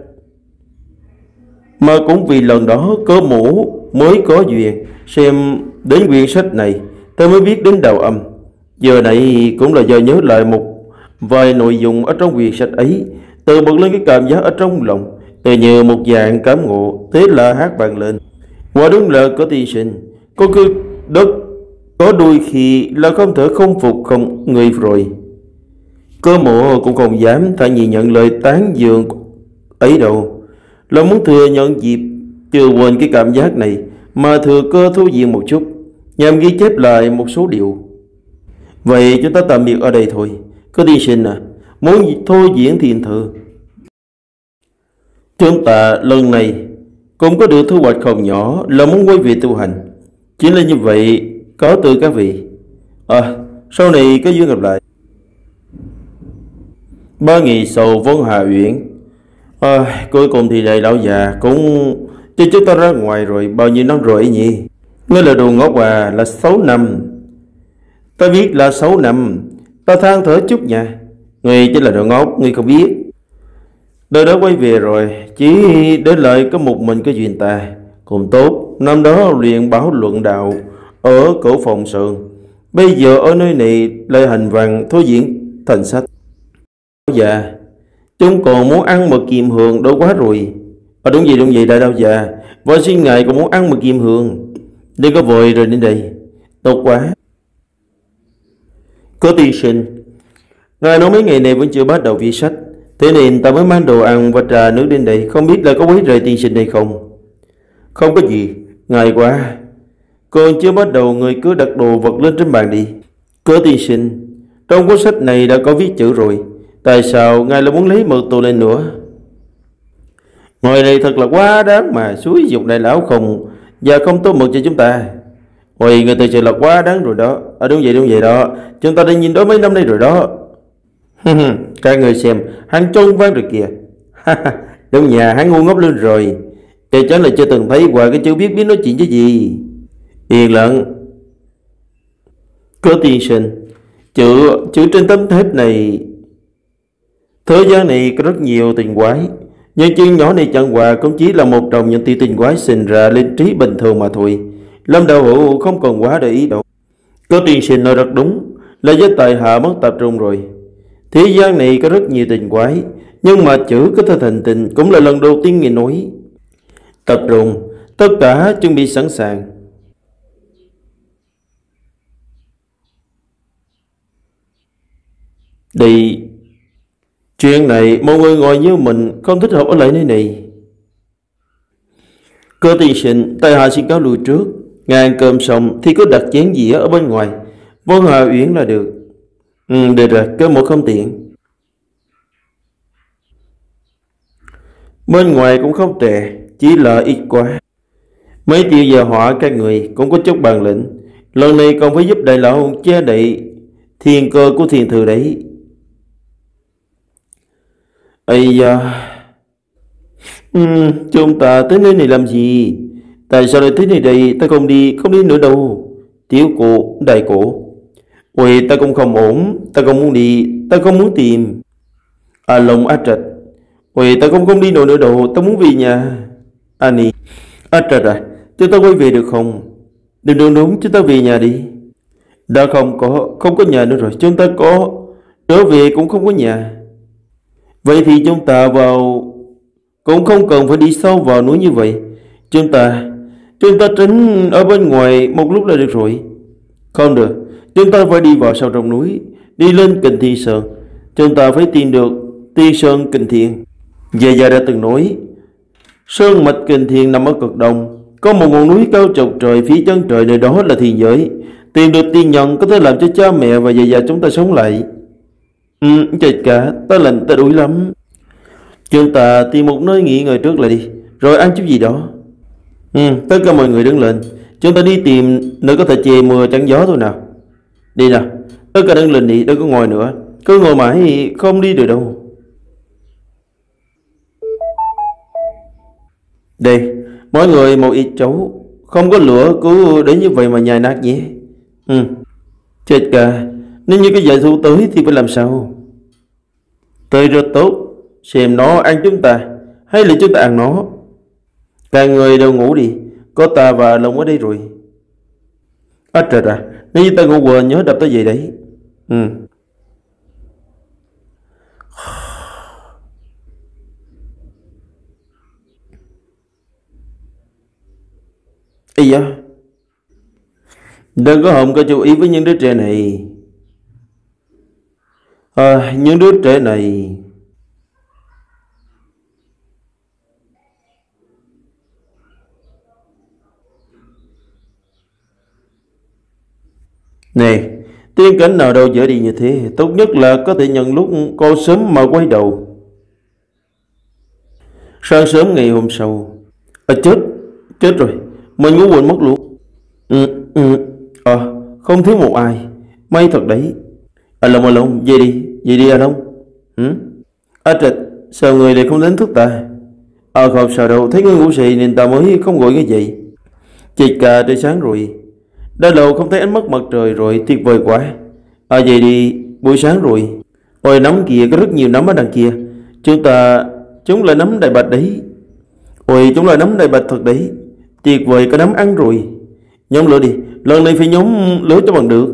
Mà cũng vì lần đó cơ mổ mới có duyên xem đến quyển sách này, ta mới biết đến đạo âm. Giờ này cũng là do nhớ lại một vài nội dung ở trong quyển sách ấy, tự bật lên cái cảm giác ở trong lòng, tự như một dạng cảm ngộ, thế là hát vang lên. Quả đúng là có tiên sinh, có cứ đất có đôi khi là không thể không phục không người rồi. Cơ mộ cũng không dám thản nhiên nhận lời tán dương ấy đâu, là muốn thừa nhận dịp chưa quên cái cảm giác này mà thừa cơ thu diện một chút, nhằm ghi chép lại một số điều. Vậy chúng ta tạm biệt ở đây thôi. Có tiên sinh à, muốn thôi diễn thiền thư. Chúng ta lần này cũng có được thu hoạch không nhỏ là muốn quay về tu hành. Chỉ là như vậy, có từ các vị. À, sau này có duyên gặp lại. Ba ngày sau Vân Hà Uyển. À, cuối cùng thì đại lão già cũng cho chúng ta ra ngoài rồi. Bao nhiêu năm rồi ấy nhỉ? Ngươi là đồ ngốc à, là sáu năm. Ta biết là sáu năm. Ta than thở chút nha. Ngươi chỉ là đồ ngốc, ngươi không biết. Đời đã quay về rồi, chỉ để lại có một mình cái duyên ta. Cũng tốt, năm đó luyện báo luận đạo ở cổ phòng sơn. Bây giờ ở nơi này lại hành văn thôi diễn thành sách. Dạ, chúng còn muốn ăn mực kiềm hương đâu quá rồi. À, đúng vậy đúng vậy đại đạo già, võ sinh ngài còn muốn ăn mực kiềm hương. Đừng có vội rồi đến đây. Tốt quá. Có tiên sinh, ngài nói mấy ngày này vẫn chưa bắt đầu viết sách, thế nên ta mới mang đồ ăn và trà nước đến đây. Không biết là có quấy rầy tiên sinh hay không? Không có gì, ngài quá. Còn chưa bắt đầu, người cứ đặt đồ vật lên trên bàn đi. Có tiên sinh, trong cuốn sách này đã có viết chữ rồi, tại sao ngài lại muốn lấy mực tù lên nữa? Ngồi này thật là quá đáng mà xúi dục đại lão không và không tốt mực cho chúng ta. Ôi, người thật sự là quá đáng rồi đó. À, đúng vậy đúng vậy đó, chúng ta đã nhìn đó mấy năm nay rồi đó. Các người xem, hắn trông vang rồi kìa. Đúng nhà, hắn ngu ngốc lên rồi. Chắc chắn là chưa từng thấy qua cái chữ biết biết nói chuyện chứ gì. Yên lặng. Có tiên sinh, chữ chữ trên tấm thép này. Thế gian này có rất nhiều tình quái, nhưng chữ nhỏ này chẳng qua cũng chỉ là một trong những tia tình quái sinh ra linh trí bình thường mà thôi. Lâm Đạo Hữu không còn quá để ý đâu. Có tiên sinh nói rất đúng, là do tại hạ mất tập trung rồi. Thế gian này có rất nhiều tình quái, nhưng mà chữ có thể thành tình cũng là lần đầu tiên nghe nói. Tập trung, tất cả chuẩn bị sẵn sàng. Đi. Chuyện này một người ngồi như mình không thích hợp ở lại nơi này. Cơ tiên sinh, tại hạ xin cáo lui trước. Ngài ăn cơm xong thì cứ đặt chén dĩa ở bên ngoài, Vân Hà Uyển là được. Ừ, được rồi, có một không tiện. Bên ngoài cũng không tệ, chỉ là ít quá. Mấy tiêu giờ họ các người cũng có chút bản lĩnh. Lần này còn phải giúp đại lão che đậy thiên cơ của thiền thư đấy. Ây da, uhm, chúng ta tới nơi này làm gì? Tại sao lại tới nơi đây? Ta không đi, không đi nữa đâu. Tiểu cổ, đại cổ. Ôi, ta cũng không ổn, ta không muốn đi, ta không muốn tìm. À lông á trạch. Ôi, ta không không đi nữa nữa đâu, ta muốn về nhà. À nì, á trạch à, chúng ta quay về được không? Đừng đúng đúng, chúng ta về nhà đi. Đã không có, không có nhà nữa rồi, chúng ta có trở về cũng không có nhà. Vậy thì chúng ta vào cũng không cần phải đi sâu vào núi như vậy. Chúng ta Chúng ta tránh ở bên ngoài một lúc là được rồi. Không được, chúng ta phải đi vào sâu trong núi, đi lên Kình Thiên Sơn. Chúng ta phải tìm được Tiên Sơn Kình Thiên. Về giờ đã từng nói, Sơn mạch Kình Thiên nằm ở cực đông, có một ngọn núi cao chọc trời, phía chân trời nơi đó là thiên giới. Tìm được tiên nhân có thể làm cho cha mẹ và dì già chúng ta sống lại. Ừ, chết cả, ta lạnh ta đuổi lắm. Chúng ta tìm một nơi nghỉ ngơi trước lại đi, rồi ăn chút gì đó. Ừ, tất cả mọi người đứng lên. Chúng ta đi tìm nơi có thể che mưa chắn gió thôi nào. Đi nào, tất cả đứng lên đi, đừng có ngồi nữa. Cứ ngồi mãi không đi được đâu. Đây, mọi người một ít chấu. Không có lửa cứ để như vậy mà nhai nát nhé. Ừ, chết cả. Nếu như cái giải thu tới thì phải làm sao? Tới rất tốt. Xem nó ăn chúng ta hay là chúng ta ăn nó. Cả người đều ngủ đi, có ta và Long ở đây rồi. À trời à, nếu như ta ngủ quên nhớ đập tới vậy đấy. Ừ. Ây da, đừng có hồng có chú ý với những đứa trẻ này. À, những đứa trẻ này. Nè, tiên cảnh nào đâu dễ đi như thế. Tốt nhất là có thể nhận lúc con sớm mà quay đầu. Sáng sớm ngày hôm sau. À chết, chết rồi, mình ngủ quên mất luôn. Ừ, ừ, à, không thiếu một ai. May thật đấy. À Long, à Long, về đi, về đi à Long. Ừ? À Trịch, sao người lại không đánh thức ta? À không sao đâu, thấy ngươi ngủ dậy nên ta mới không gọi ngươi dậy. Chị cả trời sáng rồi. Đã lâu không thấy ánh mắt mặt trời rồi, tuyệt vời quá. À vậy đi, buổi sáng rồi. Ôi nấm kia, có rất nhiều nấm ở đằng kia. Chúng ta, chúng là nấm đại bạch đấy. Ôi chúng là nấm đại bạch thật đấy. Tuyệt vời, có nấm ăn rồi. Nhóm lửa đi, lần này phải nhóm lửa cho bằng được.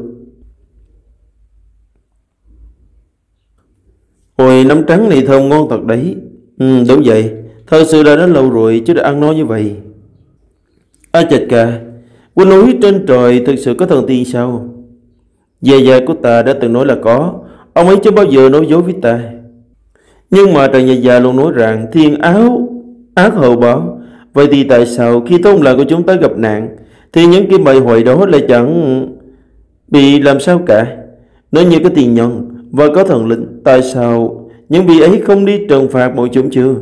Ôi nấm trắng này thơm ngon thật đấy. Ừ đúng vậy, thật sự đã rất lâu rồi chứ đã ăn nó như vậy. À chật cả, quên núi trên trời thực sự có thần tiên sao? Dì già của ta đã từng nói là có. Ông ấy chưa bao giờ nói dối với ta. Nhưng mà trần nhà già luôn nói rằng thiên áo ác hậu báo. Vậy thì tại sao khi thôn làng của chúng ta gặp nạn thì những cái bầy hội đó lại chẳng bị làm sao cả? Nếu như có tiền nhân và có thần linh, tại sao những vị ấy không đi trừng phạt bọn chúng chưa?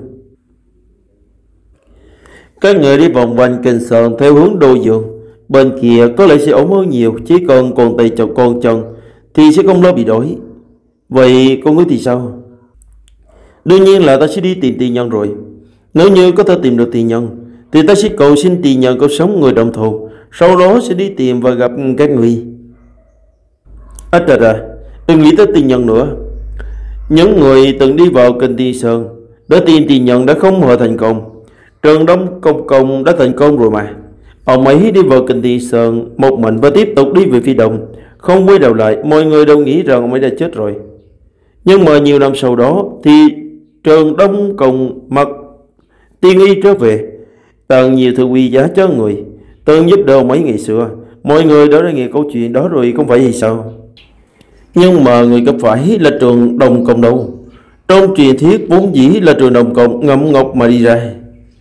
Các người đi vòng quanh kênh sơn theo hướng đô dương. Bên kia có lẽ sẽ ổn hơn nhiều. Chỉ cần còn tay chọc con chân thì sẽ không lo bị đói. Vậy con ngươi thì sao? Đương nhiên là ta sẽ đi tìm tiền nhân rồi. Nếu như có thể tìm được tiền nhân thì ta sẽ cầu xin tiền nhân cứu sống người đồng thôn. Sau đó sẽ đi tìm và gặp các người. À trời à, đừng nghĩ tới tiền nhân nữa. Những người từng đi vào kênh Tiên Sơn đã tìm tiền nhân đã không hề thành công. Trần Đông Công Công đã thành công rồi mà. Ông ấy đi vào kênh Tiên Sơn một mình và tiếp tục đi về phía đông, không quay đầu lại. Mọi người đều nghĩ rằng ông ấy đã chết rồi. Nhưng mà nhiều năm sau đó thì Trần Đông Công mặc tiên y trở về, tặng nhiều thứ quý giá cho người, từng giúp đỡ ông ấy ngày xưa. Mọi người đã nghe câu chuyện đó rồi không phải gì sao? Nhưng mà người gặp phải là Trường Đồng Công đâu. Trong truyền thuyết vốn dĩ là Trường Đồng Công ngậm ngọc mà đi ra,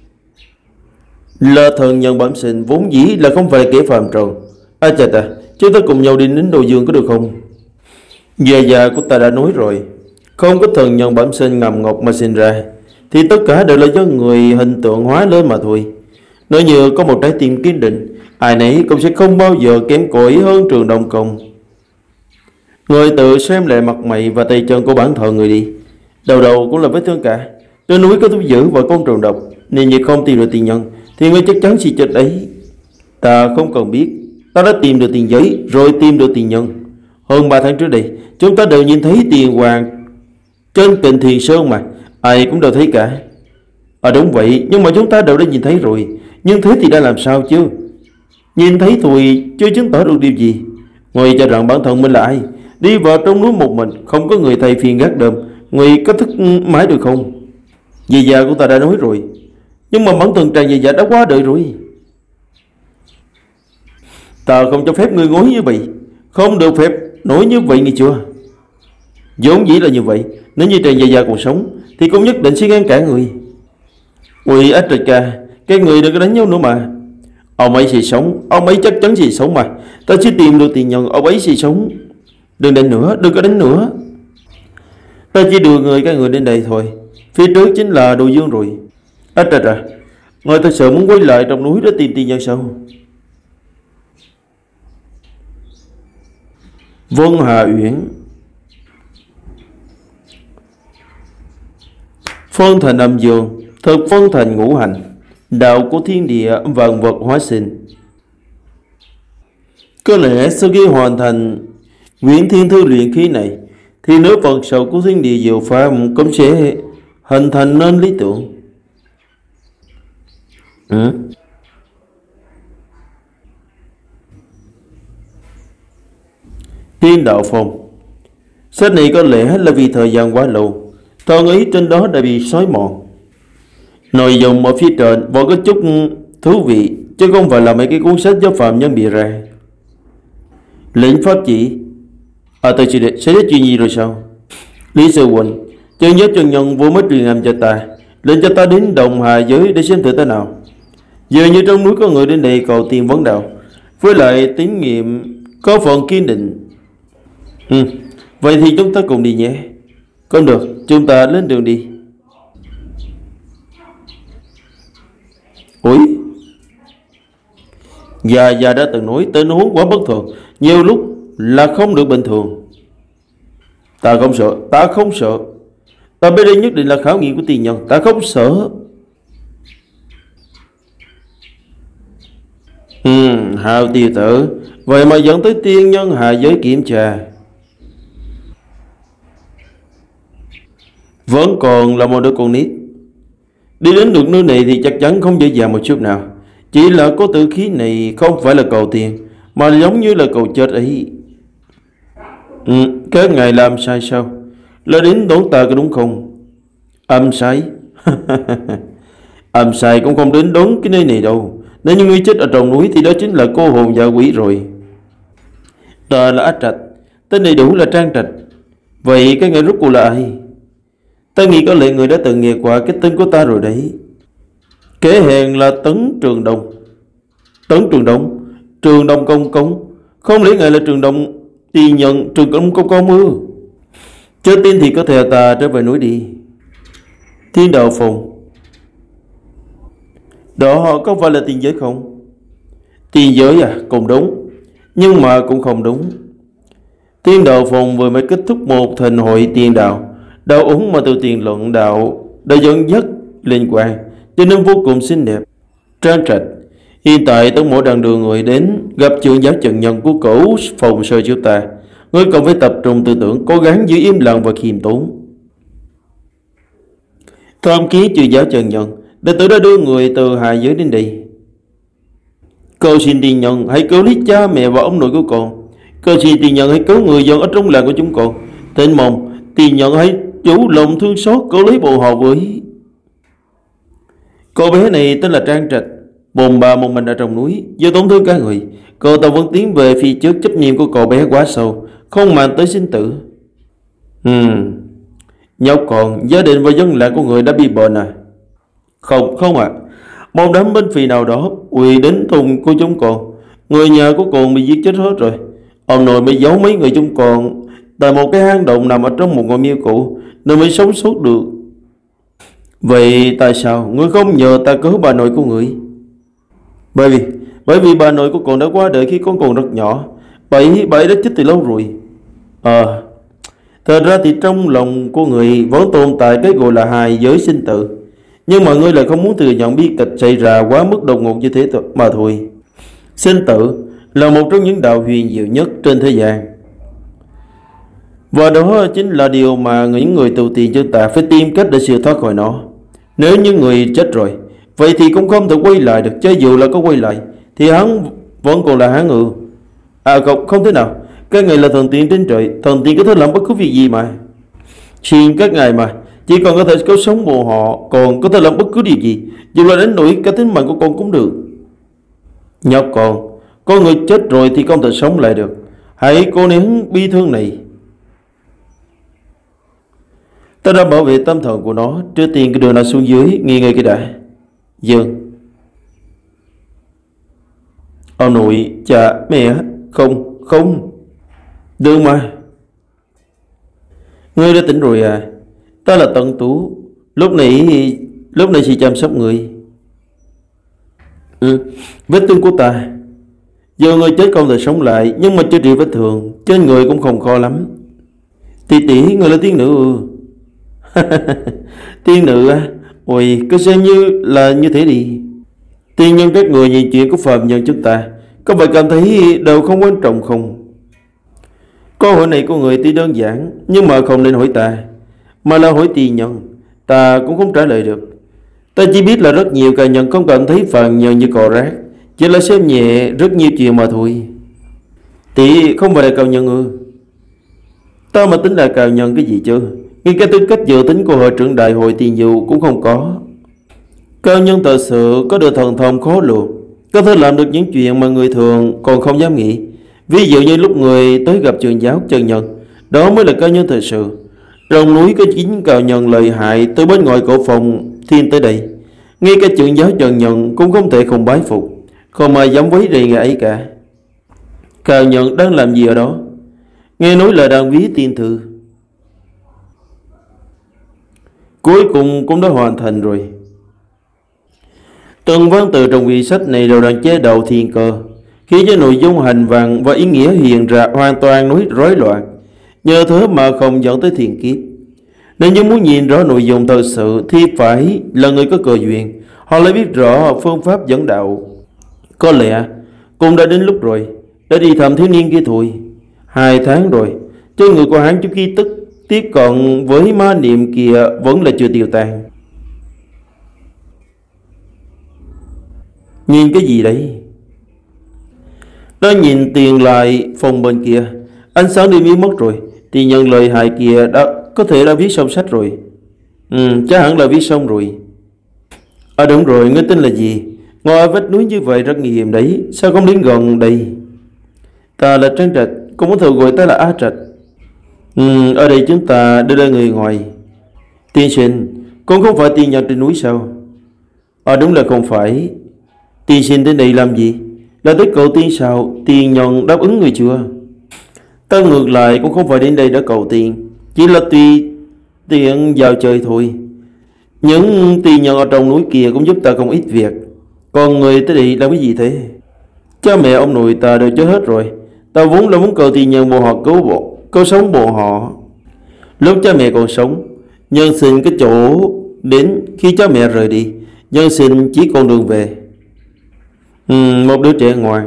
là thần nhân bẩm sinh, vốn dĩ là không phải kẻ phàm trần. À chà ta, chúng ta cùng nhau đi đến Đồ Dương có được không? Già già của ta đã nói rồi, không có thần nhân bẩm sinh ngậm ngọc mà sinh ra thì tất cả đều là do người hình tượng hóa lên mà thôi. Nếu như có một trái tim kiên định, ai nấy cũng sẽ không bao giờ kém cỏi hơn Trường Đồng Công. Người tự xem lại mặt mày và tay chân của bản thân người đi, đầu đầu cũng là vết thương cả. Trên núi có thú dữ và con trùng độc, nên như không tìm được tiền nhân thì người chắc chắn sẽ chết đấy. Ta không cần biết, ta đã tìm được tiền giấy rồi tìm được tiền nhân. Hơn ba tháng trước đây, chúng ta đều nhìn thấy tiền hoàng trên kênh Thiền Sơn mà, ai cũng đều thấy cả. À đúng vậy, nhưng mà chúng ta đều đã nhìn thấy rồi. Nhưng thế thì đã làm sao chứ? Nhìn thấy thôi chưa chứng tỏ được điều gì. Người cho rằng bản thân mình là ai? Đi vào trong núi một mình, không có người thầy phiền gác đêm, người có thức mãi được không? Dì già của ta đã nói rồi, nhưng mà bản thân tràng dì già đã quá đời rồi. Ta không cho phép người ngối như vậy, không được phép nói như vậy nghe chưa? Vốn dĩ là như vậy. Nếu như tràng dì già còn sống thì cũng nhất định sẽ ngăn cản người. Ui ách trời ca, cái người đừng có đánh nhau nữa mà. Ông ấy sẽ sống, ông ấy chắc chắn sẽ sống mà. Ta sẽ tìm được tiền nhân, ông ấy sẽ sống. Đừng đánh nữa, đừng có đánh nữa. Ta chỉ đưa người các người đến đây thôi. Phía trước chính là Đồ Dương rồi. À trời trời, người ta sợ muốn quay lại trong núi để tìm tiền nhân sao? Vân Hà Uyển. Phân thành âm dương, thực phân thành ngũ hành, đạo của thiên địa vạn vật hóa sinh. Có lẽ sau khi hoàn thành Nguyễn Thiên Thư luyện khí này thì nếu phần sầu của thiên địa diệu pháp cũng sẽ hình thành nên lý tưởng. Ừ? Thiên đạo phong. Sách này có lẽ là vì thời gian quá lâu, thần ý trên đó đã bị xói mòn. Nội dung ở phía trên vẫn có chút thú vị, chứ không phải là mấy cái cuốn sách do phạm nhân bịa ra. Lệnh pháp chỉ. À tôi sẽ sẽ biết chuyện gì rồi sao? Lý Sư Huynh, chân nhất chân nhân vô mới truyền âm cho ta, lệnh cho ta đến Đồng Hà Giới để xem thử thế nào. Giờ như trong núi có người đến đây cầu tiền vấn đạo, với lại tín nhiệm có phần kiên định. Ừ, vậy thì chúng ta cùng đi nhé. Không được, chúng ta lên đường đi. Ủi, Già già đã từng nói tình huống quá bất thường, nhiều lúc là không được bình thường. Ta không sợ, ta không sợ. Ta biết đây nhất định là khảo nghiệm của tiền nhân, ta không sợ. Ừ, Hào tiêu tử, vậy mà dẫn tới tiên nhân hạ giới kiểm tra. Vẫn còn là một đứa con nít. Đi đến được nơi này thì chắc chắn không dễ dàng một chút nào. Chỉ là có tự khí này không phải là cầu tiền, mà giống như là cầu chết ấy. Ừ, các ngài làm sai sao? Là đến đón ta có đúng không? Âm sai. Âm sai cũng không đến đón cái nơi này đâu. Nếu như ngươi chết ở trong núi thì đó chính là cô hồn dạ quỷ rồi. Ta là Ách Trạch, tên đầy đủ là Trang Trạch. Vậy cái ngài rốt cuộc là ai? Ta nghĩ có lẽ người đã từng nghe qua cái tên của ta rồi đấy. Kế hèn là Tấn Trường Đông. Tấn Trường Đông? Trường Đông Công Công? Không lẽ ngài là Trường Đông Tiền Nhân Trường Đông Công Công ư? Chớ tin thì có thể ta trở về núi đi. Thiên Đạo Phùng, đó có phải là tiền giới không? Tiền giới à? Cũng đúng, nhưng mà cũng không đúng. Thiên Đạo Phùng vừa mới kết thúc một thành hội tiền đạo. Đạo ủng mà từ tiền luận đạo đã dẫn dắt liên quan, cho nên vô cùng xinh đẹp. Trang Trạch, hiện tại tống mỗi đoạn đường người đến gặp trưởng giáo trần nhân của cổ phòng sơ trước ta. Ngươi cần phải tập trung tư tưởng, cố gắng giữ im lặng và khiêm tốn. Tham kiến trưởng giáo trần nhân, đệ tử đã đưa người từ hạ giới đến đây. Cầu xin tiền nhân hãy cứu lấy cha mẹ và ông nội của con. Cầu xin tiền nhân hãy cứu người dân ở trong làng của chúng con. Thỉnh mong tiền nhân hãy chủ lòng thương xót cứu lấy bộ họ với. Cô bé này tên là Trang Trạch, bồn bà một mình ở trong núi, do tổn thương cả người. Cô ta vẫn tiến về phía trước, chấp niệm của cô bé quá sâu, không màng tới sinh tử. Ừm, nhóc còn gia đình và dân làng của người đã bị bệnh à? Không, không ạ. À. Một đám binh phì nào đó quỳ đến thùng của chúng con. Người nhà của con bị giết chết hết rồi. Ông nội mới giấu mấy người chúng con tại một cái hang động nằm ở trong một ngôi miếu cũ, nên mới sống sót được. Vậy tại sao ngươi không nhờ ta cứu bà nội của ngươi? Bởi vì Bởi vì bà nội của con đã qua đời khi con còn rất nhỏ. Bà ấy, bà ấy đã chết từ lâu rồi. Ờ, thật ra thì trong lòng của người vẫn tồn tại cái gọi là hài giới sinh tử. Nhưng mà ngươi lại không muốn thừa nhận bi kịch xảy ra quá mức đột ngột như thế mà thôi. Sinh tử là một trong những đạo huyền diệu nhất trên thế gian. Và đó chính là điều mà những người tu tiên chúng ta phải tìm cách để siêu thoát khỏi nó. Nếu như người chết rồi, vậy thì cũng không thể quay lại được. Cho dù là có quay lại thì hắn vẫn còn là hắn ư? À không, không thế nào. Các ngài là thần tiên trên trời, thần tiên có thể làm bất cứ việc gì mà. Xin các ngài mà, chỉ còn có thể cứu sống bộ họ, còn có thể làm bất cứ điều gì, dù là đến nỗi cả tính mạng của con cũng được. Nhóc con, có người chết rồi thì không thể sống lại được. Hãy cố nén bi thương này. Ta đã bảo vệ tâm thần của nó. Trước tiên cái đường nó xuống dưới, nghỉ ngơi cái đã. Dương. Ông nội, cha, mẹ. Không, không. Đừng mà. Ngươi đã tỉnh rồi à? Ta là Tân Tú. Lúc này Lúc này chỉ chăm sóc người. Ừ, vết thương của ta. Giờ người chết không thể sống lại, nhưng mà chữa trị vết thương trên người cũng không khó lắm. Tỷ tỷ, người là tiên nữ ư? Tiên nữ á? Ôi, cứ xem như là như thế đi. Tiên nhân các người nhìn chuyện của phàm nhân chúng ta, có phải cảm thấy đều không quan trọng không? Câu hỏi này của người tuy đơn giản, nhưng mà không nên hỏi ta, mà là hỏi tiên nhân. Ta cũng không trả lời được. Ta chỉ biết là rất nhiều cá nhân không cảm thấy phàm nhân như cỏ rác, chỉ là xem nhẹ rất nhiều chuyện mà thôi. Tỷ không phải là cao nhân ư? Ta mà tính là cao nhân cái gì chứ? Ngay cái tư cách dự tính của hội trưởng đại hội tiền dụ cũng không có. Cao nhân thật sự có được thần thông khó lường, có thể làm được những chuyện mà người thường còn không dám nghĩ. Ví dụ như lúc người tới gặp trường giáo chân nhân, đó mới là cao nhân thật sự. Trong núi có chín cao nhân lợi hại từ bên ngoài cổ phòng thiên tới đây, ngay cả trưởng giáo chân nhân cũng không thể không bái phục, không ai dám quấy rầy ngày ấy cả. Cao Nhân đang làm gì ở đó? Nghe nói là đang viết tiên thư. Cuối cùng cũng đã hoàn thành rồi. Từng văn từ trong quyển sách này đều đang chế độ thiên cơ, khiến cho nội dung hành văn và ý nghĩa hiện ra hoàn toàn nói rối loạn, nhờ thế mà không dẫn tới thiên kiếp. Nếu như muốn nhìn rõ nội dung thật sự thì phải là người có cơ duyên, họ lại biết rõ phương pháp dẫn đạo. Có lẽ cũng đã đến lúc rồi, đã đi thăm thiếu niên kia thôi. Hai tháng rồi, trên người của hắn chút khí tức tiếp cận với ma niệm kia vẫn là chưa tiêu tan. Nhìn cái gì đấy? Đó nhìn tiền lại phòng bên kia, ánh sáng đi biến mất rồi. Thì nhân lời hại kia đã có thể đã viết xong sách rồi. Ừ, chắc hẳn là viết xong rồi. À đúng rồi, ngươi tên là gì? Ngồi ở vách núi như vậy rất nguy hiểm đấy, sao không đến gần đây? Ta là Trang Trạch, cũng muốn thường gọi ta là A Trạch. Ừ, ở đây chúng ta đưa ra người ngoài. Tiên sinh, con không phải tiên nhân trên núi sao? À đúng là không phải. Tiên sinh đến đây làm gì? Là tới cầu tiên sao? Tiên nhân đáp ứng người chưa? Ta ngược lại cũng không phải đến đây để cầu tiên, chỉ là tùy tiện vào chơi thôi. Những tiên nhân ở trong núi kia cũng giúp ta không ít việc. Còn người tới đây làm cái gì thế? Cha mẹ ông nội ta đều chết hết rồi. Ta vốn là muốn cầu tiên nhân bọn họ cứu bộ, cứu sống bọn họ. Lúc cha mẹ còn sống, nhân sinh cái chỗ đến khi cha mẹ rời đi, nhân sinh chỉ còn đường về. Ừ, một đứa trẻ ngoan.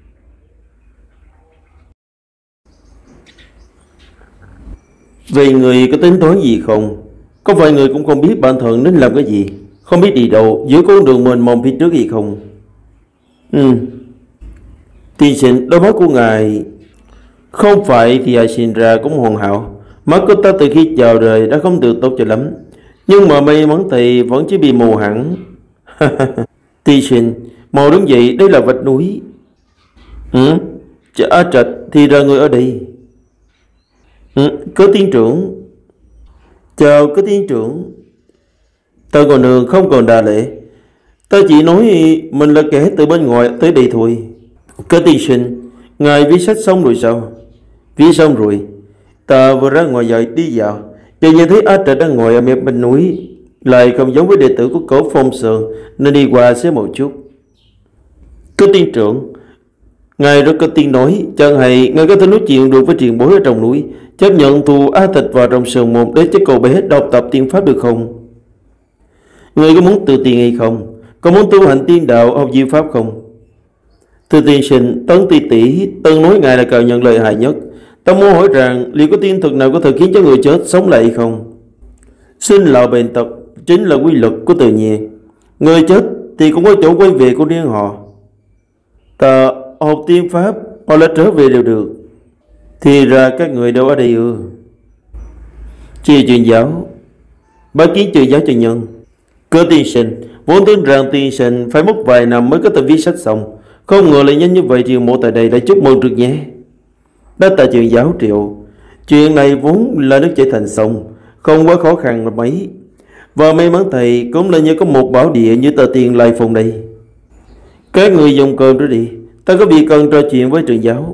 Vậy người có tính toán gì không? Có phải người cũng không biết bản thân nên làm cái gì, không biết đi đâu giữa con đường mình mong phía trước gì không? Ừ. Tiên sinh, đôi mắt của ngài không phải thì ai sinh ra cũng hoàn hảo. Mắt của ta từ khi chào đời đã không được tốt cho lắm, nhưng mà may mắn thì vẫn chỉ bị mù hẳn. Tiên sinh, mau đứng dậy, đây là vách núi. Ừ? Chả A Trạch thì ra người ở đây. Ừ, có tiên trưởng. Chào có tiên trưởng. Ta còn đường không còn đà lễ. Ta chỉ nói mình là kẻ từ bên ngoài tới đây thôi. Có tiên sinh, ngài viết sách xong rồi sao? Viết xong rồi. Ta vừa ra ngoài dậy đi dạo, thì nhìn thấy A Trạch đang ngồi ở mép bên núi, lại không giống với đệ tử của Cổ Phong Sơn, nên đi qua xế một chút. Có tiên trưởng, ngài rất có tiếng nói, chẳng hay ngài có thể nói chuyện được với truyền bối ở trong núi, chấp nhận thu A Trạch vào trong sơn môn để cho cậu bé đọc tập tiên pháp được không? Người có muốn tự tiên hay không? Có muốn tu hành tiên đạo học diệu pháp không? Thưa tiên sinh, Tấn tỷ tỷ từng nói ngài là cao nhân lợi hại nhất. Ta muốn hỏi rằng liệu có tiên thuật nào có thể khiến cho người chết sống lại hay không? Sinh lão bệnh tật chính là quy luật của tự nhiên. Người chết thì cũng có chỗ quay về của riêng họ. Ta học tiên pháp, họ lại trở về đều được. Thì ra các người đâu ở đây ư? Chia truyền giáo, bái kiến truyền giáo truyền nhân. Cơ tiên sinh, vốn tưởng rằng tiên sinh phải mất vài năm mới có thể viết sách xong, không ngờ lại nhanh như vậy. Triều mộ tại đây đã chúc mừng được nhé. Đã tại truyền giáo Triệu, chuyện này vốn là nước chảy thành sông, không quá khó khăn là mấy. Và may mắn thầy cũng là nhờ có một bảo địa như tờ tiền lại phòng đây. Các người dùng cơm đó đi, ta có việc cần trò chuyện với truyền giáo.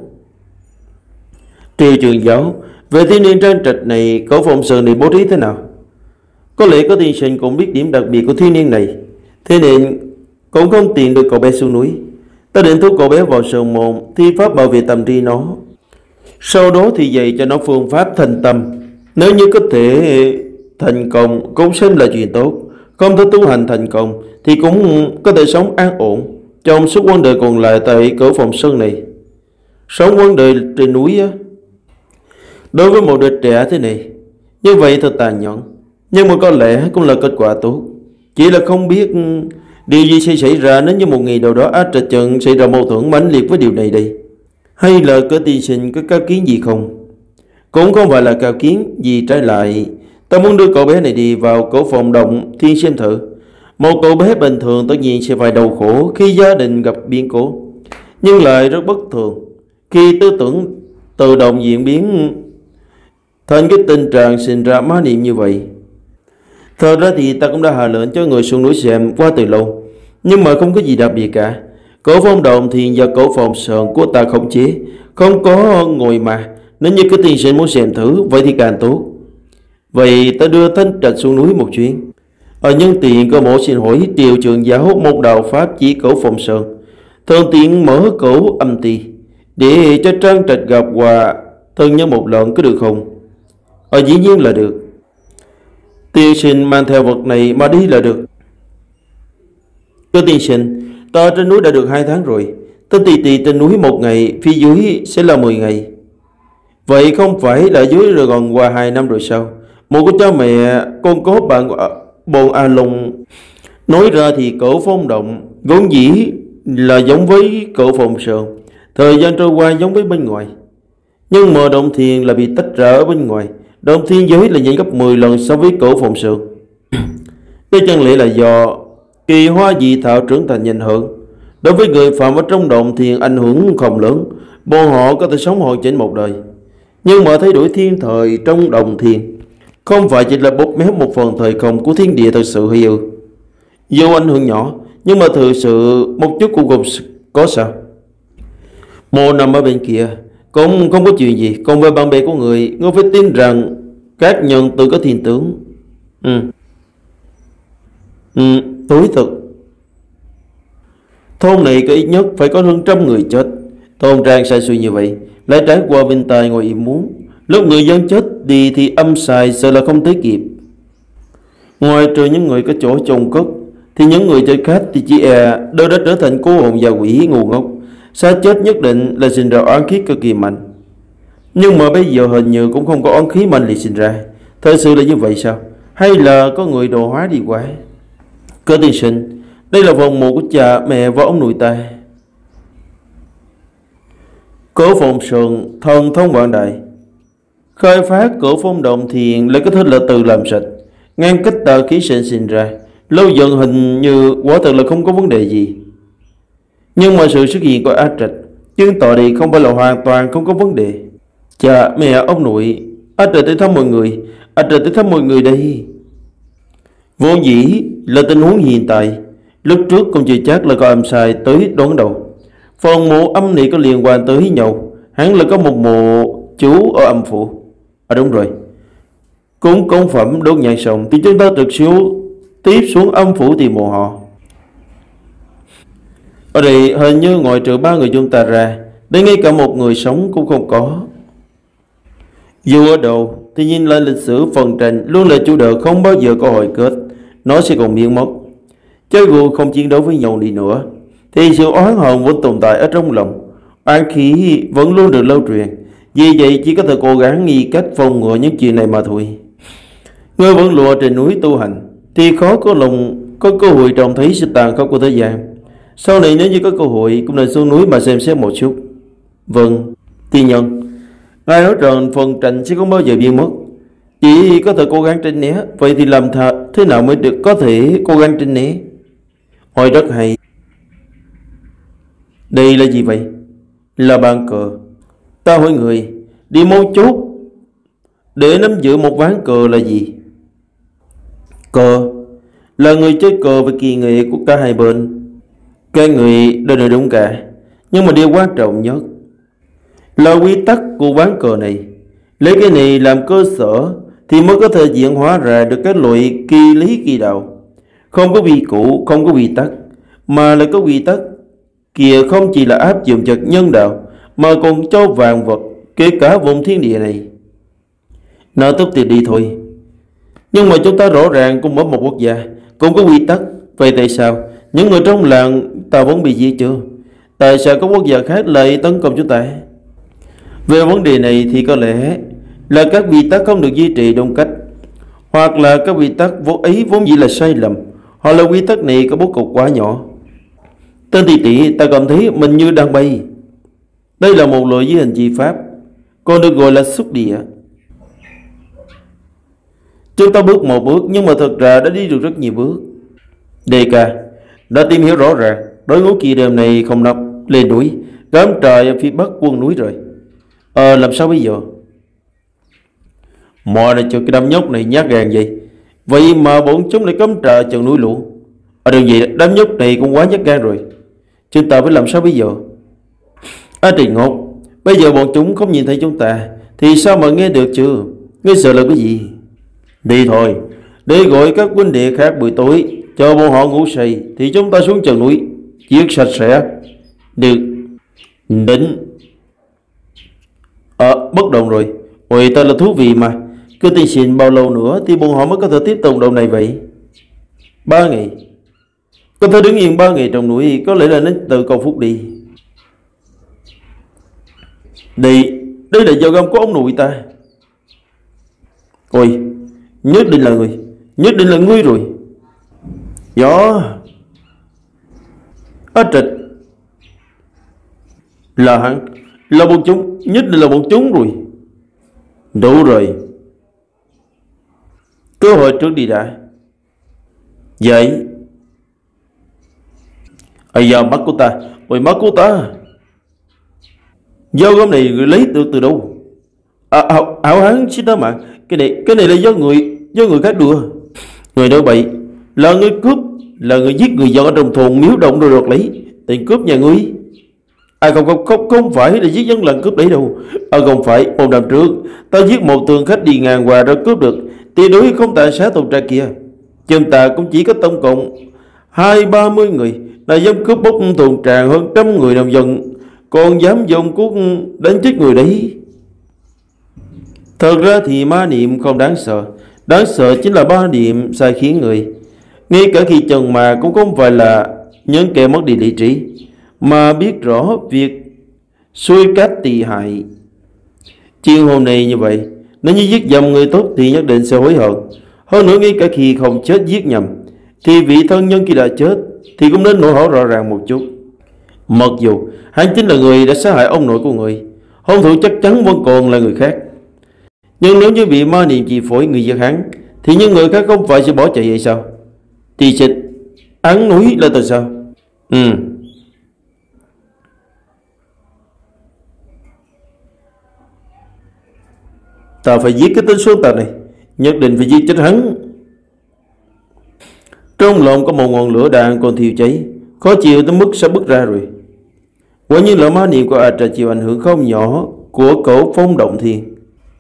Triều truyền giáo, về thiếu niên Trang Trạch này, Cổ Phong Sơn này bố trí thế nào? Có lẽ có tiên sinh cũng biết điểm đặc biệt của thiếu niên này, thế nên cũng không tiện được cậu bé xuống núi. Ta định thu cậu bé vào sơn môn thi pháp bảo vệ tâm trí nó, sau đó thì dạy cho nó phương pháp thành tâm. Nếu như có thể thành công cũng xem là chuyện tốt, không thể tu hành thành công thì cũng có thể sống an ổn trong suốt quãng đời còn lại tại Cổ Phong Sơn này. Sống quãng đời trên núi á, đối với một đứa trẻ thế này, như vậy thật tàn nhẫn, nhưng mà có lẽ cũng là kết quả tốt. Chỉ là không biết điều gì sẽ xảy ra nếu như một ngày nào đó A Trạch Trần xảy ra mâu thuẫn mãnh liệt với điều này đây. Hay là có tiên sinh có cao kiến gì không? Cũng không phải là cao kiến gì, trái lại ta muốn đưa cậu bé này đi vào Cổ Phong Động Thiên xem thử. Một cậu bé bình thường tất nhiên sẽ phải đau khổ khi gia đình gặp biến cố, nhưng lại rất bất thường khi tư tưởng tự động diễn biến thành cái tình trạng sinh ra má niệm như vậy. Thật ra thì ta cũng đã hạ lệnh cho người xuống núi xem qua từ lâu, nhưng mà không có gì đặc biệt cả. Cổ phong động thiền và cổ phong sơn của ta khống chế, không có ngồi mà. Nếu như cái tiên sinh muốn xem thử, vậy thì càng tốt. Vậy ta đưa Thanh Trạch xuống núi một chuyến. Ở nhân tiện có một xin hỏi điều trường giáo một đạo pháp chỉ cổ phong sơn, thường tiện mở cổ âm ti để cho Trang Trạch gặp hòa thân nhân một lần, có được không? Ở dĩ nhiên là được. Tiên sinh mang theo vật này mà đi là được. Cơ tiên sinh, ta trên núi đã được hai tháng rồi. Tên tì tì trên núi một ngày, phía dưới sẽ là mười ngày. Vậy không phải là dưới rồi còn qua hai năm rồi sao? Một của cha mẹ con có bạn Bồn A Long nói ra thì cổ phong động vốn dĩ là giống với cổ phong sơn, thời gian trôi qua giống với bên ngoài. Nhưng mà động thiên là bị tách ra ở bên ngoài. Động thiên giới là nhanh gấp mười lần so với cổ phong sơn. Đây chẳng lẽ là do kỳ hoa dị thảo trưởng thành nhanh hơn? Đối với người phạm ở trong động thiên ảnh hưởng không lớn, bọn họ có thể sống hoàn chỉnh một đời. Nhưng mà thay đổi thiên thời trong động thiên không phải chỉ là bóp méo một phần thời không của thiên địa thật sự hay ư? Dù ảnh hưởng nhỏ, nhưng mà thực sự một chút cũng không có sao. Mộ nằm ở bên kia cũng không có chuyện gì. Còn về bạn bè của người, ngươi phải tin rằng các nhân tự có thiên tướng. Ừ Ừ, tối thực. Thôn này có ít nhất phải có hơn trăm người chết. Thôn trang sai suy như vậy lại trải qua bên tai ngoài ý muốn. Lúc người dân chết đi thì âm sai sợ là không tới kịp. Ngoài trừ những người có chỗ chôn cất thì những người chơi khác thì chỉ e đều đã trở thành cô hồn và quỷ ngu ngốc. Xác chết nhất định là sinh ra oán khí cực kỳ mạnh. Nhưng mà bây giờ hình như cũng không có oán khí mạnh liệt sinh ra. Thật sự là như vậy sao? Hay là có người đồ hóa đi quá? Cơ tiên sinh, đây là vòng mộ của cha mẹ và ông nội ta. Cổ phong sơn thần thông vạn đại, khai phát cổ phong động thiền lại có thể là từ làm sạch, ngăn cách tà khí sinh sinh ra. Lâu dần hình như quả thật là không có vấn đề gì. Nhưng mà sự xuất hiện của A Trạch chứng tỏ đây không phải là hoàn toàn không có vấn đề. Cha mẹ ông nội, A Trạch tới thăm mọi người, A Trạch tới thăm mọi người đây. Vốn dĩ là tình huống hiện tại. Lúc trước cũng chưa chắc là có âm sai tới đón đầu. Phần mộ âm này có liên quan tới nhau. Hắn là có một mộ chú ở âm phủ. À đúng rồi, cúng công phẩm đốt nhang xong thì chúng ta trực siêu tiếp xuống âm phủ tìm mộ họ. Ở đây hình như ngoại trừ ba người chúng ta ra, đến ngay cả một người sống cũng không có. Dù ở đâu thì nhìn lại lịch sử phần tranh luôn là chủ đề không bao giờ có hồi kết. Nó sẽ còn biến mất. Cho dù không chiến đấu với nhau đi nữa thì sự oán hận vẫn tồn tại ở trong lòng. Oán khí vẫn luôn được lâu truyền. Vì vậy chỉ có thể cố gắng nghĩ cách phòng ngừa những chuyện này mà thôi. Người vẫn lùa trên núi tu hành thì khó có lòng có cơ hội trông thấy sự tàn khốc của thế gian. Sau này nếu như có cơ hội cũng nên xuống núi mà xem xét một chút. Vâng, tiên nhân, ngài nói rằng phần tranh sẽ không bao giờ biến mất, chỉ có thể cố gắng tránh né. Vậy thì làm thật thế nào mới được có thể cố gắng tránh né? Hỏi rất hay. Đây là gì vậy? Là bàn cờ. Ta hỏi người, đi mấu chốt để nắm giữ một ván cờ là gì? Cờ là người chơi cờ và kỳ nghệ của cả hai bên. Cái người đều là đúng cả. Nhưng mà điều quan trọng nhất là quy tắc của ván cờ này. Lấy cái này làm cơ sở thì mới có thể diễn hóa ra được các loại kỳ lý kỳ đạo. Không có quy củ, không có quy tắc, mà lại có quy tắc kia không chỉ là áp dụng cho nhân đạo mà còn cho vạn vật, kể cả vùng thiên địa này. Nói tốt thì đi thôi. Nhưng mà chúng ta rõ ràng cũng ở một quốc gia, cũng có quy tắc. Vậy tại sao những người trong làng ta vẫn bị giết chưa? Tại sao các quốc gia khác lại tấn công chúng ta? Về vấn đề này thì có lẽ là các quy tắc không được duy trì đúng cách, hoặc là các quy tắc vô ý vốn dĩ là sai lầm, hoặc là quy tắc này có bố cục quá nhỏ. Tên tỷ tỷ, ta cảm thấy mình như đang bay. Đây là một loại dưới hình chi pháp, còn được gọi là xúc địa. Chúng ta bước một bước nhưng mà thật ra đã đi được rất nhiều bước. Đề ca đã tìm hiểu rõ ràng đối ngũ kỳ đêm này không nấp lên núi, cắm trời ở phía bắc quân núi rồi. Ờ làm sao bây giờ? Mọi này cho cái đám nhóc này nhát gan vậy. Vậy mà bọn chúng lại cắm trời chân núi lũ. Ở đường gì đám nhóc này cũng quá nhát gan rồi. chúng ta phải làm sao bây giờ? A Trì Ngốc, bây giờ bọn chúng không nhìn thấy chúng ta thì sao mà nghe được chứ? Ngươi sợ là cái gì? Đi thôi, để gọi các huynh đệ khác buổi tối, cho bọn họ ngủ say thì chúng ta xuống chân núi giết sạch sẽ. Được. Định. Ờ, bất động rồi. Ôi, ta là thú vị mà. Cứ tiến hành bao lâu nữa thì bọn họ mới có thể tiếp tục động này vậy? Ba ngày. Có thể đứng yên ba ngày trong núi, có lẽ là đến từ cầu phúc đi. Đi, đây là dao găm của ông nội ta. Ôi, nhất định là người, nhất định là ngươi rồi. Gió. Á Trịch. Là hắn, là bọn chúng, nhất định là bọn chúng rồi. Đủ rồi. Cơ hội trước đi đã. Vậy. Ây da, mắt của ta, ôi mắt của ta. Dao găm này người lấy được từ đâu? À, ảo, ảo hán xin đó mà. Cái này, cái này là do người, do người khác đưa. Người nói bậy, là người cướp, là người giết người dân ở trong thôn Miếu Động rồi đoạt lấy tiền cướp nhà ngươi. À không không không không phải là giết dân làng cướp đấy đâu. À không phải, một năm trước ta giết một tường khách đi ngang qua rồi cướp được, thì đối không tàn sát thôn tra kia. Chúng ta cũng chỉ có tổng cộng hai ba mươi người là dám cướp bóc thôn tràng hơn trăm người nông dân, còn dám dùng cuốc đánh chết người đấy. Thật ra thì ma niệm không đáng sợ, đáng sợ chính là ma niệm sai khiến người. Ngay cả khi chồng mà cũng không phải là những kẻ mất đi lý trí, mà biết rõ việc xuôi cát tì hại. Chuyện hôm nay như vậy, nếu như giết nhầm người tốt thì nhất định sẽ hối hận. Hơn nữa ngay cả khi không chết giết nhầm, thì vị thân nhân khi đã chết thì cũng nên nổi hổ rõ ràng một chút. Mặc dù hắn chính là người đã sát hại ông nội của người, hung thủ chắc chắn vẫn còn là người khác. Nhưng nếu như bị ma niệm chi phối người giết hắn, thì những người khác không phải sẽ bỏ chạy vậy sao? Thì xịt án núi là tại sao? Ừ. Ta phải giết cái tên Xuân Tà này, nhất định phải giết chết hắn. Trong lòng có một ngọn lửa đang còn thiêu cháy, khó chịu tới mức sắp bứt ra rồi. Quả nhiên là ma niệm của A Trà chịu ảnh hưởng không nhỏ của cậu Phong Động Thiên.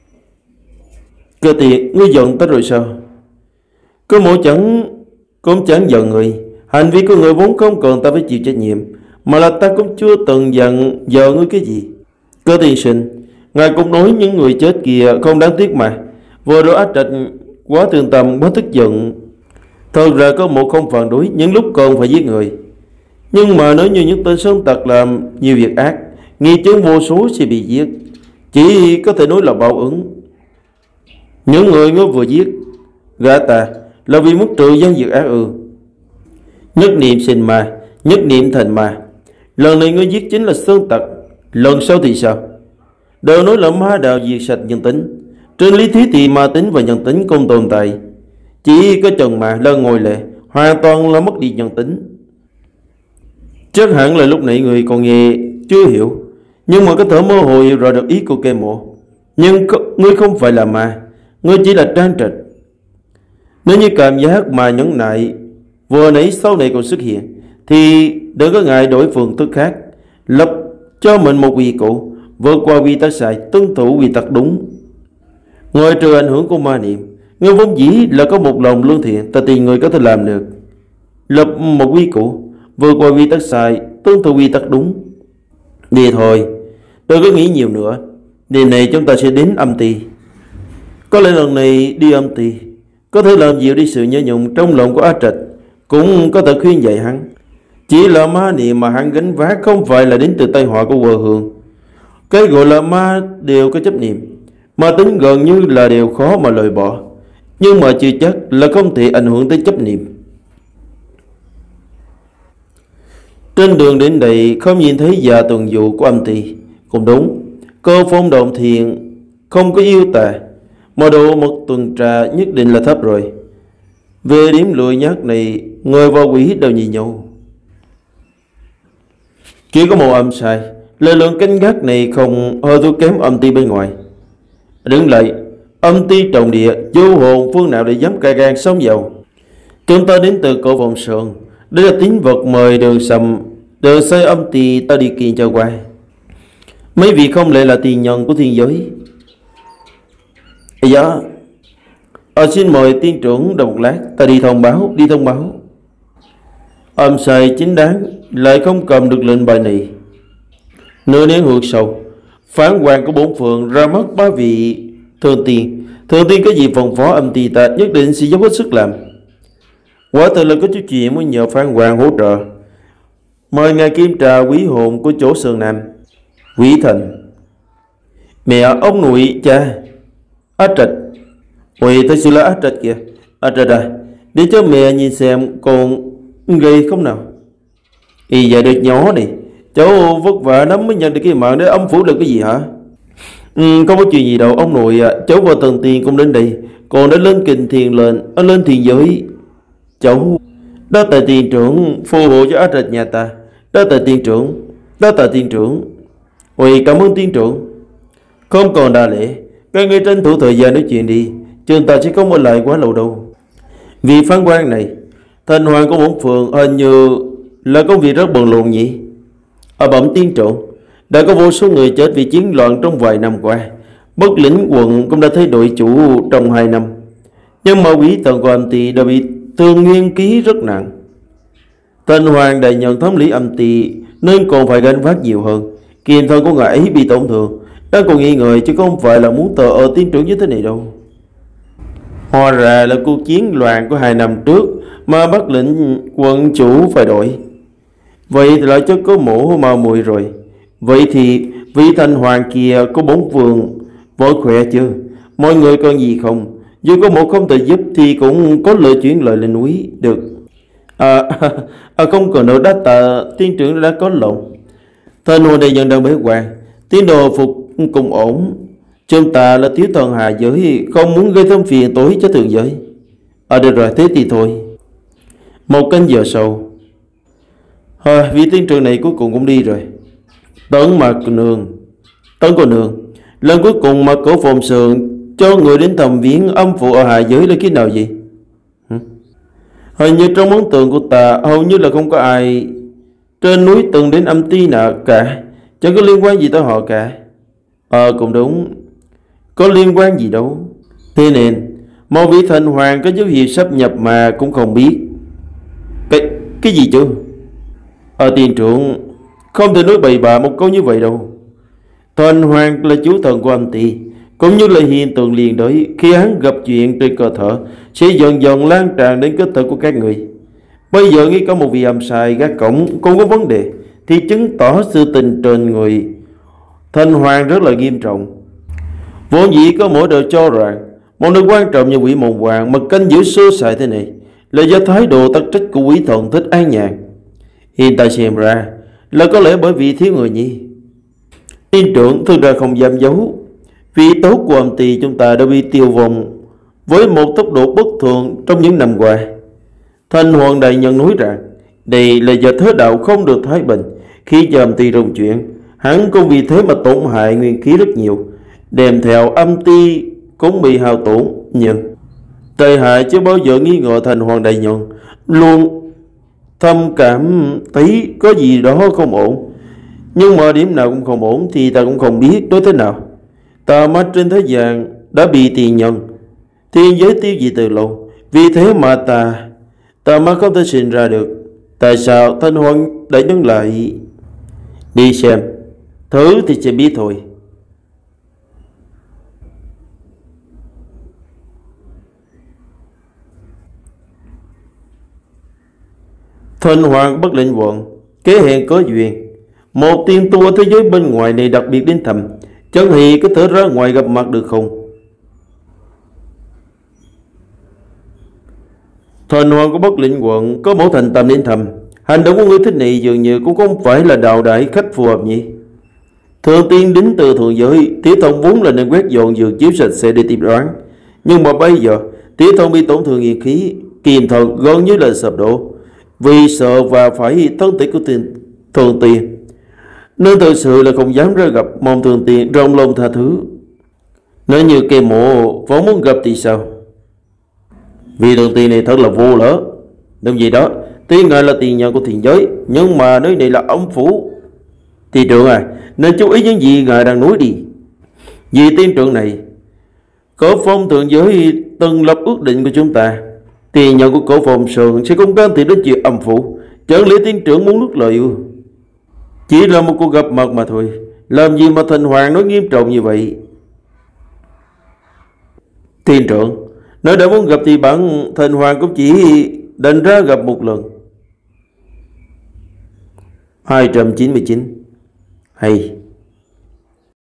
Cơ tiện, ngươi giận tới rồi sao? Cơ mộ chẳng cũng chẳng giận người. Hành vi của người vốn không cần ta phải chịu trách nhiệm, mà là ta cũng chưa từng giận giờ ngươi cái gì. Cơ tiên sinh, ngài cũng nói những người chết kia không đáng tiếc mà. Vừa rồi Á Trạch quá thương tâm, quá tức giận. Thật ra có một không phản đối những lúc còn phải giết người. Nhưng mà nếu như những tên sơn tặc làm nhiều việc ác, nghi chứng vô số sẽ bị giết, chỉ có thể nói là báo ứng. Những người ngươi vừa giết gã ta là vì muốn trừ dân diệt ác ư? Nhất niệm sinh ma, nhất niệm thành ma. Lần này ngươi giết chính là sơn tặc, lần sau thì sao? Đều nói là ma đạo diệt sạch nhân tính. Trên lý thuyết thì ma tính và nhân tính không tồn tại, chỉ có chồng mà là ngồi lệ, hoàn toàn là mất đi nhân tính. Chắc hẳn là lúc nãy người còn nghe chưa hiểu, nhưng mà có thể mơ hồ hiểu rõ được ý của cây mộ. Nhưng ngươi không phải là ma, ngươi chỉ là Trang Trạch. Nếu như cảm giác mà nhẫn nại vừa nãy sau này còn xuất hiện, thì đừng có ngại đổi phương thức khác, lập cho mình một quy củ, vượt qua quy tắc sai, tuân thủ quy tắc đúng. Ngoài trừ ảnh hưởng của ma niệm, ngươi vốn dĩ là có một lòng lương thiện, ta tin người có thể làm được. Lập một quy củ, vượt qua quy tắc sai, tuân thủ quy tắc đúng. Đi thôi, đừng có nghĩ nhiều nữa. Đêm này chúng ta sẽ đến âm ty. Có lẽ lần này đi âm ty có thể làm dịu đi sự nhớ nhung trong lòng của A Trạch, cũng có thể khuyên dạy hắn. Chỉ là ma niệm mà hắn gánh vác không phải là đến từ tai họa của quê hương. Cái gọi là ma đều có chấp niệm, ma tính gần như là điều khó mà loại bỏ, nhưng mà chưa chắc là không thể ảnh hưởng tới chấp niệm. Trên đường đến đây không nhìn thấy già tuần dụ của âm ty. Cũng đúng, Cơ Phong Động Thiện không có yêu tà, mà độ một tuần trà nhất định là thấp rồi. Về điểm lười nhác này, người và quỷ đều nhìn nhau. Chỉ có một âm sai, lực lượng canh gác này không hơi thua kém âm ty bên ngoài. Đứng lại, âm ty trọng địa, vô hồn phương nào để dám cai gan sống vào. Chúng ta đến từ cổ vọng sườn, đây là tín vật mời Đường Sầm Đợi xây âm thì ta đi kiện cho qua. Mấy vị không lẽ là tiền nhân của thiên giới? Dạ. Ờ, xin mời tiên trưởng đợi một lát, ta đi thông báo, đi thông báo. Âm sai chính đáng, lại không cầm được lệnh bài này. Nửa nén hương sau, phán quan của bốn phường ra mắt ba vị thường tiên. Thường tiên có gì phòng phó âm tì ta nhất định sẽ dốc hết sức làm. Quả thật là có chút chuyện muốn nhờ phán quan hỗ trợ. Mời ngài kiểm tra quý hồn của chỗ Sơn Nam. Quý Thành. Mẹ, ông nội, cha. Á Trạch. Ôi, thật sự là Á Trạch kìa. Á Trạch à, để cho mẹ nhìn xem còn gầy không nào. Ý dạ được nhỏ này, cháu vất vả lắm mới nhận được cái mạng để âm phủ được cái gì hả? Ừ, không có chuyện gì đâu ông nội à. Cháu và Thần Tiên cũng đến đây, còn đã lên kình thiền lệnh, ở lên thiền giới. Cháu đó tại tiên trưởng phù hộ cho Á Trạch nhà ta. Đó tại tiên trưởng, đó tại tiên trưởng. Ôi, cảm ơn tiên trưởng. Không còn đa lễ, các ngươi tranh thủ thời gian nói chuyện đi, chúng ta sẽ không ở lại quá lâu đâu. Vị phán quan này, thành hoàng của bốn phường hình như là công việc rất bận rộn nhỉ? Ở bẩm tiên trưởng, đã có vô số người chết vì chiến loạn trong vài năm qua. Bất lĩnh quận cũng đã thay đổi chủ trong hai năm. Nhưng mà quý thần của âm ty đã bị thương nguyên ký rất nặng. Thành hoàng đại nhận thống lý âm ty nên còn phải gánh vác nhiều hơn. Kiềm thân của ngài ấy bị tổn thương, đang còn nghi ngờ chứ không phải là muốn tờ ở tiên trưởng như thế này đâu. Hóa ra là cuộc chiến loạn của hai năm trước mà Bắc lĩnh quận chủ phải đổi. Vậy thì lại chắc có mổ màu mùi rồi. Vậy thì vị thành hoàng kia có bốn phường vội khỏe chưa? Mọi người còn gì không? Dù có một không thể giúp thì cũng có lời chuyển lời lên núi được. À, à không cần đâu, đã tạ tiên trưởng đã có lòng. Thần hoàng đại nhân đang bế quan, tiến độ phục cùng ổn. Chúng ta là thiếu thần hạ giới, không muốn gây thêm phiền tối cho thượng giới. À được rồi, thế thì thôi. Một canh giờ sau, à, vị tiên trưởng này cuối cùng cũng đi rồi. Tấn mà nương, Tấn cô nương, lần cuối cùng mà cổ phòng sườn cho người đến thăm viếng âm phụ ở hạ giới là khi nào vậy? Hả? Hình như trong ấn tượng của ta hầu như là không có ai trên núi từng đến âm ty nào cả, chẳng có liên quan gì tới họ cả. Ờ cũng đúng, có liên quan gì đâu. Thế nên một vị thành hoàng có dấu hiệu sắp nhập mà cũng không biết. Cái, cái gì chứ? Ở tiên trưởng không thể nói bậy bạ một câu như vậy đâu. Thành hoàng là chủ thần của âm ty, cũng như là hiện tượng liền đấy. Khi hắn gặp chuyện trên cơ thể sẽ dần dần lan tràn đến cơ thể của các người. Bây giờ nghĩ có một vị âm sai gác cổng không có vấn đề thì chứng tỏ sự tình trên người thành hoàng rất là nghiêm trọng. Vốn dĩ có mỗi đời cho rằng một nơi quan trọng như quỷ môn hoàng mà canh giữ sơ sài thế này là do thái độ tắc trách của quý thần thích an nhàn. Hiện tại xem ra là có lẽ bởi vì thiếu người nhi. Tiên trưởng thực ra không dám giấu, vị tốt của âm ty chúng ta đã bị tiêu vong với một tốc độ bất thường trong những năm qua. Thành hoàng đại nhân nói rằng đây là do thế đạo không được thái bình, khi cho âm ty rung chuyển, hắn cũng vì thế mà tổn hại nguyên khí rất nhiều, đem theo âm ty cũng bị hao tổn. Nhưng tệ hại chứ bao giờ nghi ngờ thành hoàng đại nhân luôn thâm cảm thấy có gì đó không ổn. Nhưng mà điểm nào cũng không ổn thì ta cũng không biết đối thế nào. Ta mắt trên thế gian đã bị tiền nhân thiên giới tiêu diệt từ lâu, vì thế mà ta ta mắt không thể sinh ra được. Tại sao thanh hoàng đại nhân lại đi xem thử thì sẽ biết thôi. Thanh hoàng bất lệnh quận kế hẹn có duyên, một tiên tu ở thế giới bên ngoài này đặc biệt đến thăm, chẳng hề có thể ra ngoài gặp mặt được không? Thần hoàng của Bắc lệnh quận có mẫu thành tâm đến thăm, hành động của người thích này dường như cũng không phải là đạo đại khách phù hợp nhỉ? Thường tiên đến từ thượng giới, Tiểu Thông vốn là nên quét dọn giường chiếu sạch sẽ để tiếp đoán, nhưng mà bây giờ Tiểu Thông bị tổn thương nghiệt khí, kiềm thần gần như là sập đổ, vì sợ và phải thân thể của tiền thường tiên, nên thực sự là không dám ra gặp, mong thường tiên rộng lòng tha thứ. Nếu như kẻ mộ vẫn muốn gặp thì sao? Vì thường tiên này thật là vô lỡ. Đúng gì đó, Tuy ngài là tiền nhân của thiền giới, nhưng mà nơi này là âm phủ. Thị trưởng à, nên chú ý những gì ngài đang nói đi. Vì tiên trưởng này, cổ phong thượng giới từng lập ước định của chúng ta. Tiền nhân của cổ phong sơn sẽ không can thiệp đến chuyện âm phủ. Chẳng lẽ tiên trưởng muốn nuốt lời ư? Chỉ là một cuộc gặp mặt mà thôi, làm gì mà Thành Hoàng nói nghiêm trọng như vậy? Tiên trưởng, nếu đã muốn gặp thì bản Thành Hoàng cũng chỉ đành ra gặp một lần. Hai trăm chín mươi chín. Hay